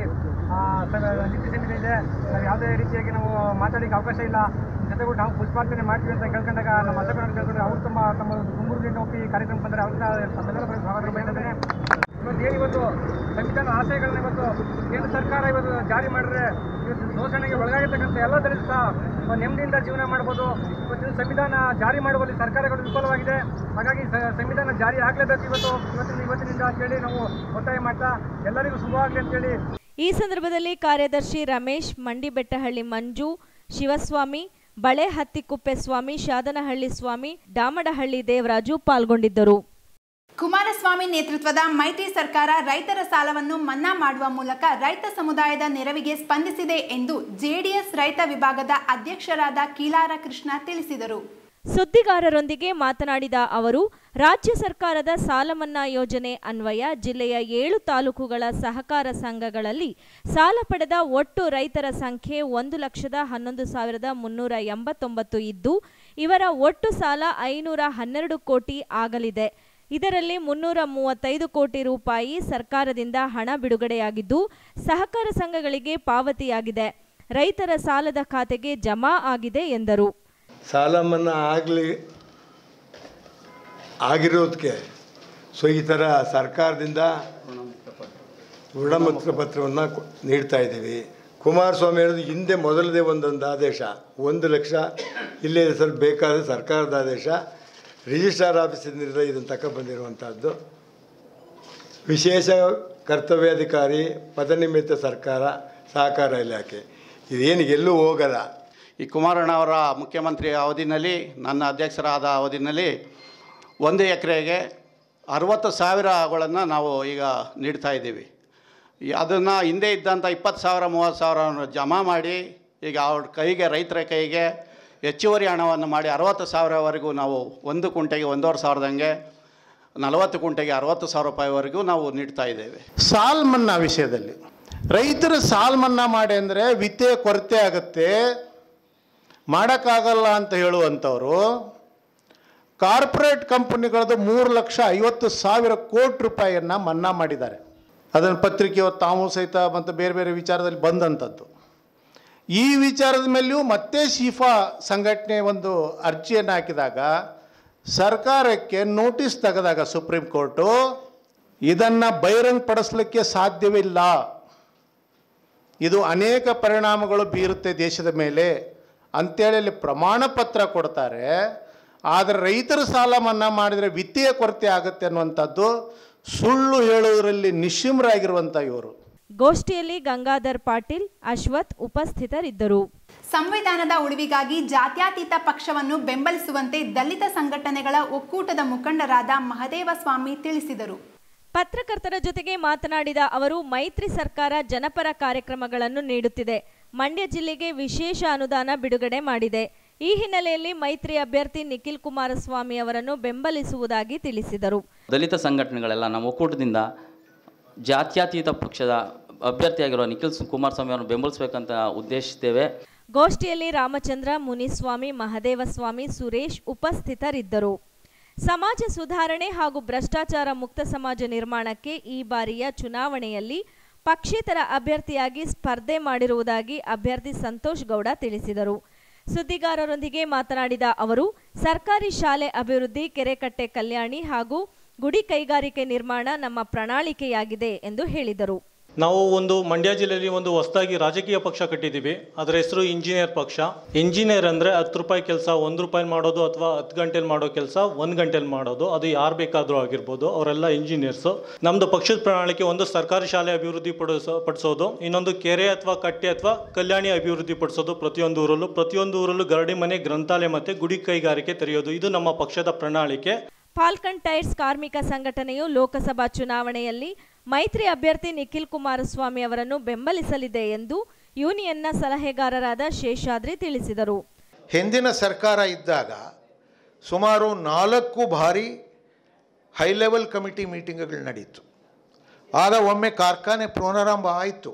ನೀತಿ ಸಮಿತಿ ಇದೆ, ನಾವು ಯಾವುದೇ ರೀತಿಯಾಗಿ ನಾವು ಮಾತಾಡೋಕ್ಕೆ ಅವಕಾಶ ಇಲ್ಲ, ಜೊತೆಗೂಡಿ ನಾವು ಪುಷ್ಪಾರ್ಚನೆ ಮಾಡ್ತೀವಿ ಅಂತ ಕೇಳ್ಕೊಂಡಾಗ ನಮ್ಮ ಅಧ್ಯಕ್ಷರನ್ನು ಕೇಳ್ಕೊಂಡ್ರೆ ಅವರು ತಮ್ಮ ಗುಂಗುರುದಿಂದ ಒಪ್ಪಿ ಕಾರ್ಯಕ್ರಮ ಬಂದರೆ ಅವ್ರನ್ನ ಸ್ವಾಗತ ಬಯಸಿದ್ದೇನೆ. ಇವತ್ತು ಸಂವಿಧಾನ ಆಶಯಗಳನ್ನ ಇವತ್ತು ಕೇಂದ್ರ ಸರ್ಕಾರ ಇವತ್ತು ಜಾರಿ ಮಾಡಿದ್ರೆ ಇವತ್ತು ಶೋಷಣೆಗೆ ಒಳಗಾಗಿರ್ತಕ್ಕಂಥ ಎಲ್ಲ ದಲಿತ ಸಹ ನೆಮ್ಮದಿಯಿಂದ ಜೀವನ ಮಾಡ್ಬೋದು. ಇವತ್ತು ಸಂವಿಧಾನ ಜಾರಿ ಮಾಡುವಲ್ಲಿ ಸರ್ಕಾರಗಳು ವಿಫಲವಾಗಿದೆ. ಹಾಗಾಗಿ ಸಂವಿಧಾನ ಜಾರಿ ಆಗಲೇಬೇಕು ಇವತ್ತಿನಿಂದ ಅಂತೇಳಿ ನಾವು ಒತ್ತಾಯ ಮಾಡ್ತಾ ಎಲ್ಲರಿಗೂ ಶುಭವಾಗಲಿ ಅಂತೇಳಿ. ಈ ಸಂದರ್ಭದಲ್ಲಿ ಕಾರ್ಯದರ್ಶಿ ರಮೇಶ್, ಮಂಡಿಬೆಟ್ಟಹಳ್ಳಿ ಮಂಜು, ಶಿವಸ್ವಾಮಿ, ಬಳೆ ಹತ್ತಿಕುಪ್ಪೆ ಸ್ವಾಮಿ, ಶಾದನಹಳ್ಳಿ ಸ್ವಾಮಿ, ಡಾಮಡಹಳ್ಳಿ ದೇವರಾಜು ಪಾಲ್ಗೊಂಡಿದ್ದರು. ಕುಮಾರಸ್ವಾಮಿ ನೇತೃತ್ವದ ಮೈತ್ರಿ ಸರ್ಕಾರ ರೈತರ ಸಾಲವನ್ನು ಮನ್ನಾ ಮಾಡುವ ಮೂಲಕ ರೈತ ಸಮುದಾಯದ ನೆರವಿಗೆ ಸ್ಪಂದಿಸಿದೆ ಎಂದು ಜೆಡಿಎಸ್ ರೈತ ವಿಭಾಗದ ಅಧ್ಯಕ್ಷರಾದ ಕೀಲಾರ ಕೃಷ್ಣ ತಿಳಿಸಿದರು. ಸುದ್ದಿಗಾರರೊಂದಿಗೆ ಮಾತನಾಡಿದ ಅವರು, ರಾಜ್ಯ ಸರ್ಕಾರದ ಸಾಲ ಮನ್ನಾ ಯೋಜನೆ ಅನ್ವಯ ಜಿಲ್ಲೆಯ 7 ತಾಲೂಕುಗಳ ಸಹಕಾರ ಸಂಘಗಳಲ್ಲಿ ಸಾಲ ಪಡೆದ ಒಟ್ಟು ರೈತರ ಸಂಖ್ಯೆ 1,11,389 ಇದ್ದು, ಇವರ ಒಟ್ಟು ಸಾಲ 512 ಕೋಟಿ ಆಗಲಿದೆ. ಇದರಲ್ಲಿ 335 ಕೋಟಿ ರೂಪಾಯಿ ಸರ್ಕಾರದಿಂದ ಹಣ ಬಿಡುಗಡೆಯಾಗಿದ್ದು, ಸಹಕಾರ ಸಂಘಗಳಿಗೆ ಪಾವತಿಯಾಗಿದೆ. ರೈತರ ಸಾಲದ ಖಾತೆಗೆ ಜಮಾ ಆಗಿದೆ ಎಂದರು. ಸಾಲ ಮನ್ನಾ ಆಗಿರೋದಕ್ಕೆ ಈ ಥರ ಸರ್ಕಾರದಿಂದ ಋಣಮುಕ್ತ ಪತ್ರವನ್ನು ನೀಡ್ತಾ ಇದ್ದೀವಿ. ಕುಮಾರಸ್ವಾಮಿ ಹೇಳೋದು ಹಿಂದೆ ಮೊದಲದೇ ಒಂದೊಂದು ಆದೇಶ 1 ಲಕ್ಷ ಇಲ್ಲೇ ಸ್ವಲ್ಪ ಬೇಕಾದ ಸರ್ಕಾರದ ಆದೇಶ ರಿಜಿಸ್ಟ್ರಾರ್ ಆಫೀಸಿಂದ ಇದನ್ನು ತಗೊಬಂದಿರುವಂಥದ್ದು. ವಿಶೇಷ ಕರ್ತವ್ಯಾಧಿಕಾರಿ, ಪದನಿಮಿತ್ತ ಸರ್ಕಾರ, ಸಹಕಾರ ಇಲಾಖೆ ಇದೇನು ಎಲ್ಲೂ ಹೋಗಲ್ಲ. ಈ ಕುಮಾರಣ್ಣ ಅವರ ಮುಖ್ಯಮಂತ್ರಿ ಅವಧಿನಲ್ಲಿ, ನನ್ನ ಅಧ್ಯಕ್ಷರಾದ ಅವಧಿನಲ್ಲಿ 1 ಎಕರೆಗೆ 60,000ಗಳನ್ನು ನಾವು ಈಗ ನೀಡ್ತಾ ಇದ್ದೀವಿ. ಅದನ್ನು ಹಿಂದೆ ಇದ್ದಂಥ 20,000 30,000 ಜಮಾ ಮಾಡಿ ಈಗ ಅವ್ರ ಕೈಗೆ, ರೈತರ ಕೈಗೆ ಹೆಚ್ಚುವರಿ ಹಣವನ್ನು ಮಾಡಿ 60,000ವರೆಗೂ ನಾವು 1 ಕುಂಟೆಗೆ 1,500 40 ಕುಂಟೆಗೆ 60,000 ರೂಪಾಯಿವರೆಗೂ ನಾವು ನೀಡ್ತಾ ಇದ್ದೇವೆ. ಸಾಲ ಮನ್ನಾ ವಿಷಯದಲ್ಲಿ ರೈತರ ಸಾಲ ಮನ್ನಾ ಮಾಡಿ ಅಂದರೆ ವಿತ್ತೀಯ ಕೊರತೆ ಆಗುತ್ತೆ, ಮಾಡೋಕ್ಕಾಗಲ್ಲ ಅಂತ ಹೇಳುವಂಥವ್ರು ಕಾರ್ಪೊರೇಟ್ ಕಂಪನಿಗಳದ್ದು 3,50,000 ಕೋಟಿ ರೂಪಾಯಿಯನ್ನು ಮನ್ನಾ ಮಾಡಿದ್ದಾರೆ. ಅದನ್ನು ಪತ್ರಿಕೆ ತಾವು ಸಹಿತ ಮತ್ತು ಬೇರೆ ಬೇರೆ ವಿಚಾರದಲ್ಲಿ ಬಂದಂಥದ್ದು. ಈ ವಿಚಾರದ ಮೇಲೆಯೂ ಮತ್ತೆ ಶಿಫಾ ಸಂಘಟನೆ ಒಂದು ಅರ್ಜಿಯನ್ನು ಹಾಕಿದಾಗ ಸರ್ಕಾರಕ್ಕೆ ನೋಟಿಸ್ ತೆಗೆದಾಗ ಸುಪ್ರೀಂ ಕೋರ್ಟು ಇದನ್ನು ಬಹಿರಂಗಪಡಿಸಲಿಕ್ಕೆ ಸಾಧ್ಯವಿಲ್ಲ, ಇದು ಅನೇಕ ಪರಿಣಾಮಗಳು ಬೀರುತ್ತೆ ದೇಶದ ಮೇಲೆ ಅಂತೇಳಿ ಅಲ್ಲಿ ಪ್ರಮಾಣ ಪತ್ರ ಕೊಡ್ತಾರೆ. ಆದರೆ ರೈತರ ಸಾಲ ಮನ್ನಾ ಮಾಡಿದರೆ ವಿತ್ತೀಯ ಕೊರತೆ ಆಗುತ್ತೆ ಅನ್ನುವಂಥದ್ದು ಸುಳ್ಳು ಹೇಳುವುದರಲ್ಲಿ ನಿಶ್ಚಿಮರಾಗಿರುವಂಥ ಇವರು. ಗೋಷ್ಠಿಯಲ್ಲಿ ಗಂಗಾಧರ್ ಪಾಟೀಲ್, ಅಶ್ವಥ್ ಉಪಸ್ಥಿತರಿದ್ದರು. ಸಂವಿಧಾನದ ಉಳಿವಿಗಾಗಿ ಜಾತ್ಯತೀತ ಪಕ್ಷವನ್ನು ಬೆಂಬಲಿಸುವಂತೆ ದಲಿತ ಸಂಘಟನೆಗಳ ಒಕ್ಕೂಟದ ಮುಖಂಡರಾದ ಮಹದೇವಸ್ವಾಮಿ ತಿಳಿಸಿದರು. ಪತ್ರಕರ್ತರ ಜೊತೆಗೆ ಮಾತನಾಡಿದ ಅವರು, ಮೈತ್ರಿ ಸರ್ಕಾರ ಜನಪರ ಕಾರ್ಯಕ್ರಮಗಳನ್ನು ನೀಡುತ್ತಿದೆ. ಮಂಡ್ಯ ಜಿಲ್ಲೆಗೆ ವಿಶೇಷ ಅನುದಾನ ಬಿಡುಗಡೆ ಮಾಡಿದೆ. ಈ ಹಿನ್ನೆಲೆಯಲ್ಲಿ ಮೈತ್ರಿ ಅಭ್ಯರ್ಥಿ ನಿಖಿಲ್ ಕುಮಾರಸ್ವಾಮಿ ಅವರನ್ನು ಬೆಂಬಲಿಸುವುದಾಗಿ ತಿಳಿಸಿದರು. ದಲಿತ ಸಂಘಟನೆಗಳೆಲ್ಲ ನಮ್ಮ ಒಕ್ಕೂಟದಿಂದ ಜಾತ್ಯತೀತ ಪಕ್ಷದ ಅಭ್ಯರ್ಥಿಯಾಗಿರುವ ನಿಖಿಲ್ ಕುಮಾರಸ್ವಾಮಿ ಅವರನ್ನು ಬೆಂಬಲಿಸಬೇಕಂತ ಉದ್ದೇಶಿಸುತ್ತೇವೆ. ಗೋಷ್ಠಿಯಲ್ಲಿ ರಾಮಚಂದ್ರ, ಮುನಿಸ್ವಾಮಿ, ಮಹದೇವಸ್ವಾಮಿ, ಸುರೇಶ್ ಉಪಸ್ಥಿತರಿದ್ದರು. ಸಮಾಜ ಸುಧಾರಣೆ ಹಾಗೂ ಭ್ರಷ್ಟಾಚಾರ ಮುಕ್ತ ಸಮಾಜ ನಿರ್ಮಾಣಕ್ಕೆ ಈ ಬಾರಿಯ ಚುನಾವಣೆಯಲ್ಲಿ ಪಕ್ಷೇತರ ಅಭ್ಯರ್ಥಿಯಾಗಿ ಸ್ಪರ್ಧೆ ಮಾಡಿರುವುದಾಗಿ ಅಭ್ಯರ್ಥಿ ಸಂತೋಷ್ ಗೌಡ ತಿಳಿಸಿದರು. ಸುದ್ದಿಗಾರರೊಂದಿಗೆ ಮಾತನಾಡಿದ ಅವರು, ಸರ್ಕಾರಿ ಶಾಲೆ ಅಭಿವೃದ್ಧಿ, ಕೆರೆಕಟ್ಟೆ ಕಲ್ಯಾಣಿ ಹಾಗೂ ಗುಡಿ ಕೈಗಾರಿಕೆ ನಿರ್ಮಾಣ ನಮ್ಮ ಪ್ರಣಾಳಿಕೆಯಾಗಿದೆ ಎಂದು ಹೇಳಿದರು. ನಾವು ಒಂದು ಮಂಡ್ಯ ಜಿಲ್ಲೆಯಲ್ಲಿ ಒಂದು ಹೊಸದಾಗಿ ರಾಜಕೀಯ ಪಕ್ಷ ಕಟ್ಟಿದ್ದೀವಿ. ಅದರ ಹೆಸರು ಇಂಜಿನಿಯರ್ ಪಕ್ಷ. ಇಂಜಿನಿಯರ್ ಅಂದರೆ 10 ರೂಪಾಯಿ ಕೆಲಸ 1 ರೂಪಾಯಿ ಮಾಡೋದು, ಅಥವಾ 10 ಗಂಟೆಲಿ ಮಾಡೋ ಕೆಲಸ 1 ಗಂಟೆಲಿ ಮಾಡೋದು, ಅದು ಯಾರು ಬೇಕಾದರೂ ಆಗಿರ್ಬೋದು, ಅವರೆಲ್ಲ ಇಂಜಿನಿಯರ್ಸು. ನಮ್ಮದು ಪಕ್ಷದ ಪ್ರಣಾಳಿಕೆ ಒಂದು ಸರ್ಕಾರಿ ಶಾಲೆ ಅಭಿವೃದ್ಧಿ ಪಡಿಸೋದು, ಇನ್ನೊಂದು ಕೆರೆ ಅಥವಾ ಕಟ್ಟೆ ಅಥವಾ ಕಲ್ಯಾಣಿ ಅಭಿವೃದ್ಧಿ ಪಡಿಸೋದು ಪ್ರತಿಯೊಂದು ಊರಲ್ಲೂ ಗರಡಿ ಮನೆ, ಗ್ರಂಥಾಲಯ ಮತ್ತು ಗುಡಿ ಕೈಗಾರಿಕೆ ತೆರೆಯೋದು. ಇದು ನಮ್ಮ ಪಕ್ಷದ ಪ್ರಣಾಳಿಕೆ. ಫಾಲ್ಕನ್ ಟೈರ್ಸ್ ಕಾರ್ಮಿಕ ಸಂಘಟನೆಯು ಲೋಕಸಭಾ ಚುನಾವಣೆಯಲ್ಲಿ ಮೈತ್ರಿ ಅಭ್ಯರ್ಥಿ ನಿಖಿಲ್ ಕುಮಾರಸ್ವಾಮಿ ಅವರನ್ನು ಬೆಂಬಲಿಸಲಿದೆ ಎಂದು ಯೂನಿಯನ್ನ ಸಲಹೆಗಾರರಾದ ಶೇಷಾದ್ರಿ ತಿಳಿಸಿದರು. ಹಿಂದಿನ ಸರ್ಕಾರ ಇದ್ದಾಗ ಸುಮಾರು 4 ಬಾರಿ ಹೈ ಲೆವೆಲ್ ಕಮಿಟಿ ಮೀಟಿಂಗ್ಗಳು ನಡೆಯಿತು. ಆಗ ಒಮ್ಮೆ ಕಾರ್ಖಾನೆ ಪುನರಾರಂಭ ಆಯಿತು.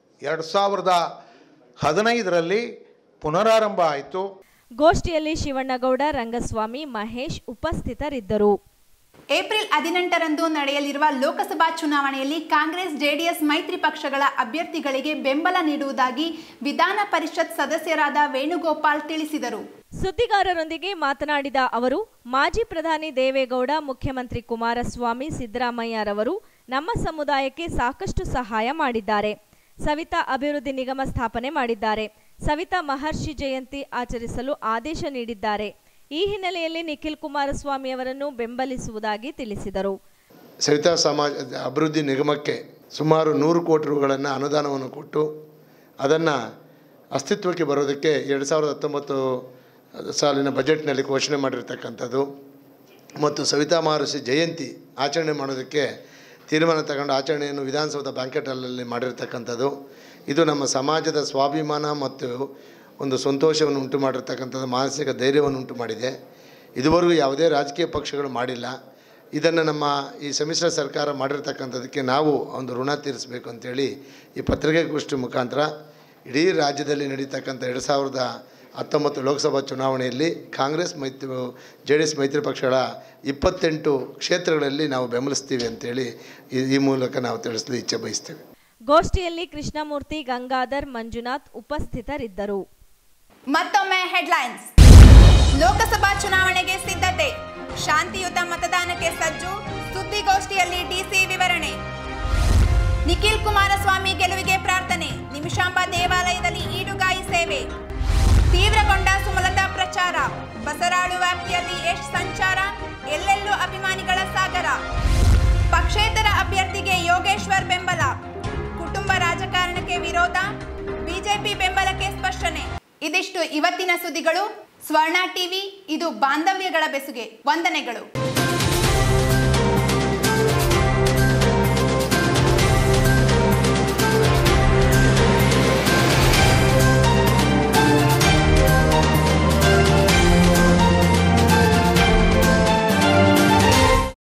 2015ರಲ್ಲಿ ಪುನರಾರಂಭ ಆಯಿತು. ಗೋಷ್ಠಿಯಲ್ಲಿ ಶಿವಣ್ಣಗೌಡ, ರಂಗಸ್ವಾಮಿ, ಮಹೇಶ್ ಉಪಸ್ಥಿತರಿದ್ದರು. ಏಪ್ರಿಲ್ 18ರಂದು ನಡೆಯಲಿರುವ ಲೋಕಸಭಾ ಚುನಾವಣೆಯಲ್ಲಿ ಕಾಂಗ್ರೆಸ್ ಜೆಡಿಎಸ್ ಮೈತ್ರಿ ಪಕ್ಷಗಳ ಅಭ್ಯರ್ಥಿಗಳಿಗೆ ಬೆಂಬಲ ನೀಡುವುದಾಗಿ ವಿಧಾನ ಪರಿಷತ್ ಸದಸ್ಯರಾದ ವೇಣುಗೋಪಾಲ್ ತಿಳಿಸಿದರು. ಸುದ್ದಿಗಾರರೊಂದಿಗೆ ಮಾತನಾಡಿದ ಅವರು, ಮಾಜಿ ಪ್ರಧಾನಿ ದೇವೇಗೌಡ, ಮುಖ್ಯಮಂತ್ರಿ ಕುಮಾರಸ್ವಾಮಿ, ಸಿದ್ದರಾಮಯ್ಯರವರು ನಮ್ಮ ಸಮುದಾಯಕ್ಕೆ ಸಾಕಷ್ಟು ಸಹಾಯ ಮಾಡಿದ್ದಾರೆ. ಸವಿತಾ ಅಭಿವೃದ್ಧಿ ನಿಗಮ ಸ್ಥಾಪನೆ ಮಾಡಿದ್ದಾರೆ. ಸವಿತಾ ಮಹರ್ಷಿ ಜಯಂತಿ ಆಚರಿಸಲು ಆದೇಶ ನೀಡಿದ್ದಾರೆ. ಈ ಹಿನ್ನೆಲೆಯಲ್ಲಿ ನಿಖಿಲ್ ಕುಮಾರಸ್ವಾಮಿ ಅವರನ್ನು ಬೆಂಬಲಿಸುವುದಾಗಿ ತಿಳಿಸಿದರು. ಸವಿತಾ ಸಮಾಜ ಅಭಿವೃದ್ಧಿ ನಿಗಮಕ್ಕೆ ಸುಮಾರು 100 ಕೋಟಿ ರೂಗಳನ್ನು ಅನುದಾನವನ್ನು ಕೊಟ್ಟು ಅದನ್ನು ಅಸ್ತಿತ್ವಕ್ಕೆ ಬರೋದಕ್ಕೆ 2019 ಸಾಲಿನ ಬಜೆಟ್ನಲ್ಲಿ ಘೋಷಣೆ ಮಾಡಿರ್ತಕ್ಕಂಥದ್ದು ಮತ್ತು ಸವಿತಾ ಮಹರ್ಷಿ ಜಯಂತಿ ಆಚರಣೆ ಮಾಡೋದಕ್ಕೆ ತೀರ್ಮಾನ ತಗೊಂಡು ಆಚರಣೆಯನ್ನು ವಿಧಾನಸೌಧ ಬ್ಯಾಂಕೆಟ್ ಹಾಲಲ್ಲಿ ಮಾಡಿರ್ತಕ್ಕಂಥದ್ದು. ಇದು ನಮ್ಮ ಸಮಾಜದ ಸ್ವಾಭಿಮಾನ ಮತ್ತು ಒಂದು ಸಂತೋಷವನ್ನು ಉಂಟು ಮಾಡಿರ್ತಕ್ಕಂಥದ್ದು, ಮಾನಸಿಕ ಧೈರ್ಯವನ್ನು ಉಂಟು ಮಾಡಿದೆ. ಇದುವರೆಗೂ ಯಾವುದೇ ರಾಜಕೀಯ ಪಕ್ಷಗಳು ಮಾಡಿಲ್ಲ. ಇದನ್ನು ನಮ್ಮ ಈ ಸಮ್ಮಿಶ್ರ ಸರ್ಕಾರ ಮಾಡಿರ್ತಕ್ಕಂಥದ್ದಕ್ಕೆ ನಾವು ಒಂದು ಋಣ ತೀರಿಸಬೇಕು ಅಂತೇಳಿ ಈ ಪತ್ರಿಕಾಗೋಷ್ಠಿ ಮುಖಾಂತರ ಇಡೀ ರಾಜ್ಯದಲ್ಲಿ ನಡೀತಕ್ಕಂಥ 2019 ಲೋಕಸಭಾ ಚುನಾವಣೆಯಲ್ಲಿ ಕಾಂಗ್ರೆಸ್ ಜೆಡಿಎಸ್ ಮೈತ್ರಿ ಪಕ್ಷಗಳ 28 ಕ್ಷೇತ್ರಗಳಲ್ಲಿ ನಾವು ಬೆಂಬಲಿಸ್ತೀವಿ ಅಂತೇಳಿ ಈ ಮೂಲಕ ನಾವು ತಿಳಿಸಲು ಇಚ್ಛೆ ಬಯಸ್ತೇವೆ. ಗೋಷ್ಠಿಯಲ್ಲಿ ಕೃಷ್ಣಮೂರ್ತಿ, ಗಂಗಾಧರ್, ಮಂಜುನಾಥ್ ಉಪಸ್ಥಿತರಿದ್ದರು. ಮತ್ತೊಮ್ಮೆ ಹೆಡ್ಲೈನ್ಸ್. ಲೋಕಸಭಾ ಚುನಾವಣೆಗೆ ಸಿದ್ಧತೆ, ಶಾಂತಿಯುತ ಮತದಾನಕ್ಕೆ ಸಜ್ಜು, ಸುದ್ದಿಗೋಷ್ಠಿಯಲ್ಲಿ ಡಿಸಿ ವಿವರಣೆ. ನಿಖಿಲ್ ಕುಮಾರಸ್ವಾಮಿ ಗೆಲುವಿಗೆ ಪ್ರಾರ್ಥನೆ, ನಿಮಿಷಾಂಬ ದೇವಾಲಯದಲ್ಲಿ ಈಡುಗಾಯಿ ಸೇವೆ. ತೀವ್ರಗೊಂಡ ಸುಮಲತಾ ಪ್ರಚಾರ, ಬಸರಾಳು ವ್ಯಾಪ್ತಿಯಲ್ಲಿ ಯಶ್ ಸಂಚಾರ, ಎಲ್ಲೆಲ್ಲೂ ಅಭಿಮಾನಿಗಳ ಸಾಗರ. ಪಕ್ಷೇತರ ಅಭ್ಯರ್ಥಿಗೆ ಯೋಗೇಶ್ವರ್ ಬೆಂಬಲ, ಕುಟುಂಬ ರಾಜಕಾರಣಕ್ಕೆ ವಿರೋಧ, ಬಿಜೆಪಿ ಬೆಂಬಲಕ್ಕೆ ಸ್ಪಷ್ಟನೆ. ಇದಿಷ್ಟು ಇವತ್ತಿನ ಸುದ್ದಿಗಳು. ಸ್ವರ್ಣ ಟಿವಿ, ಇದು ಬಾಂಧವ್ಯಗಳ ಬೆಸುಗೆ. ವಂದನೆಗಳು.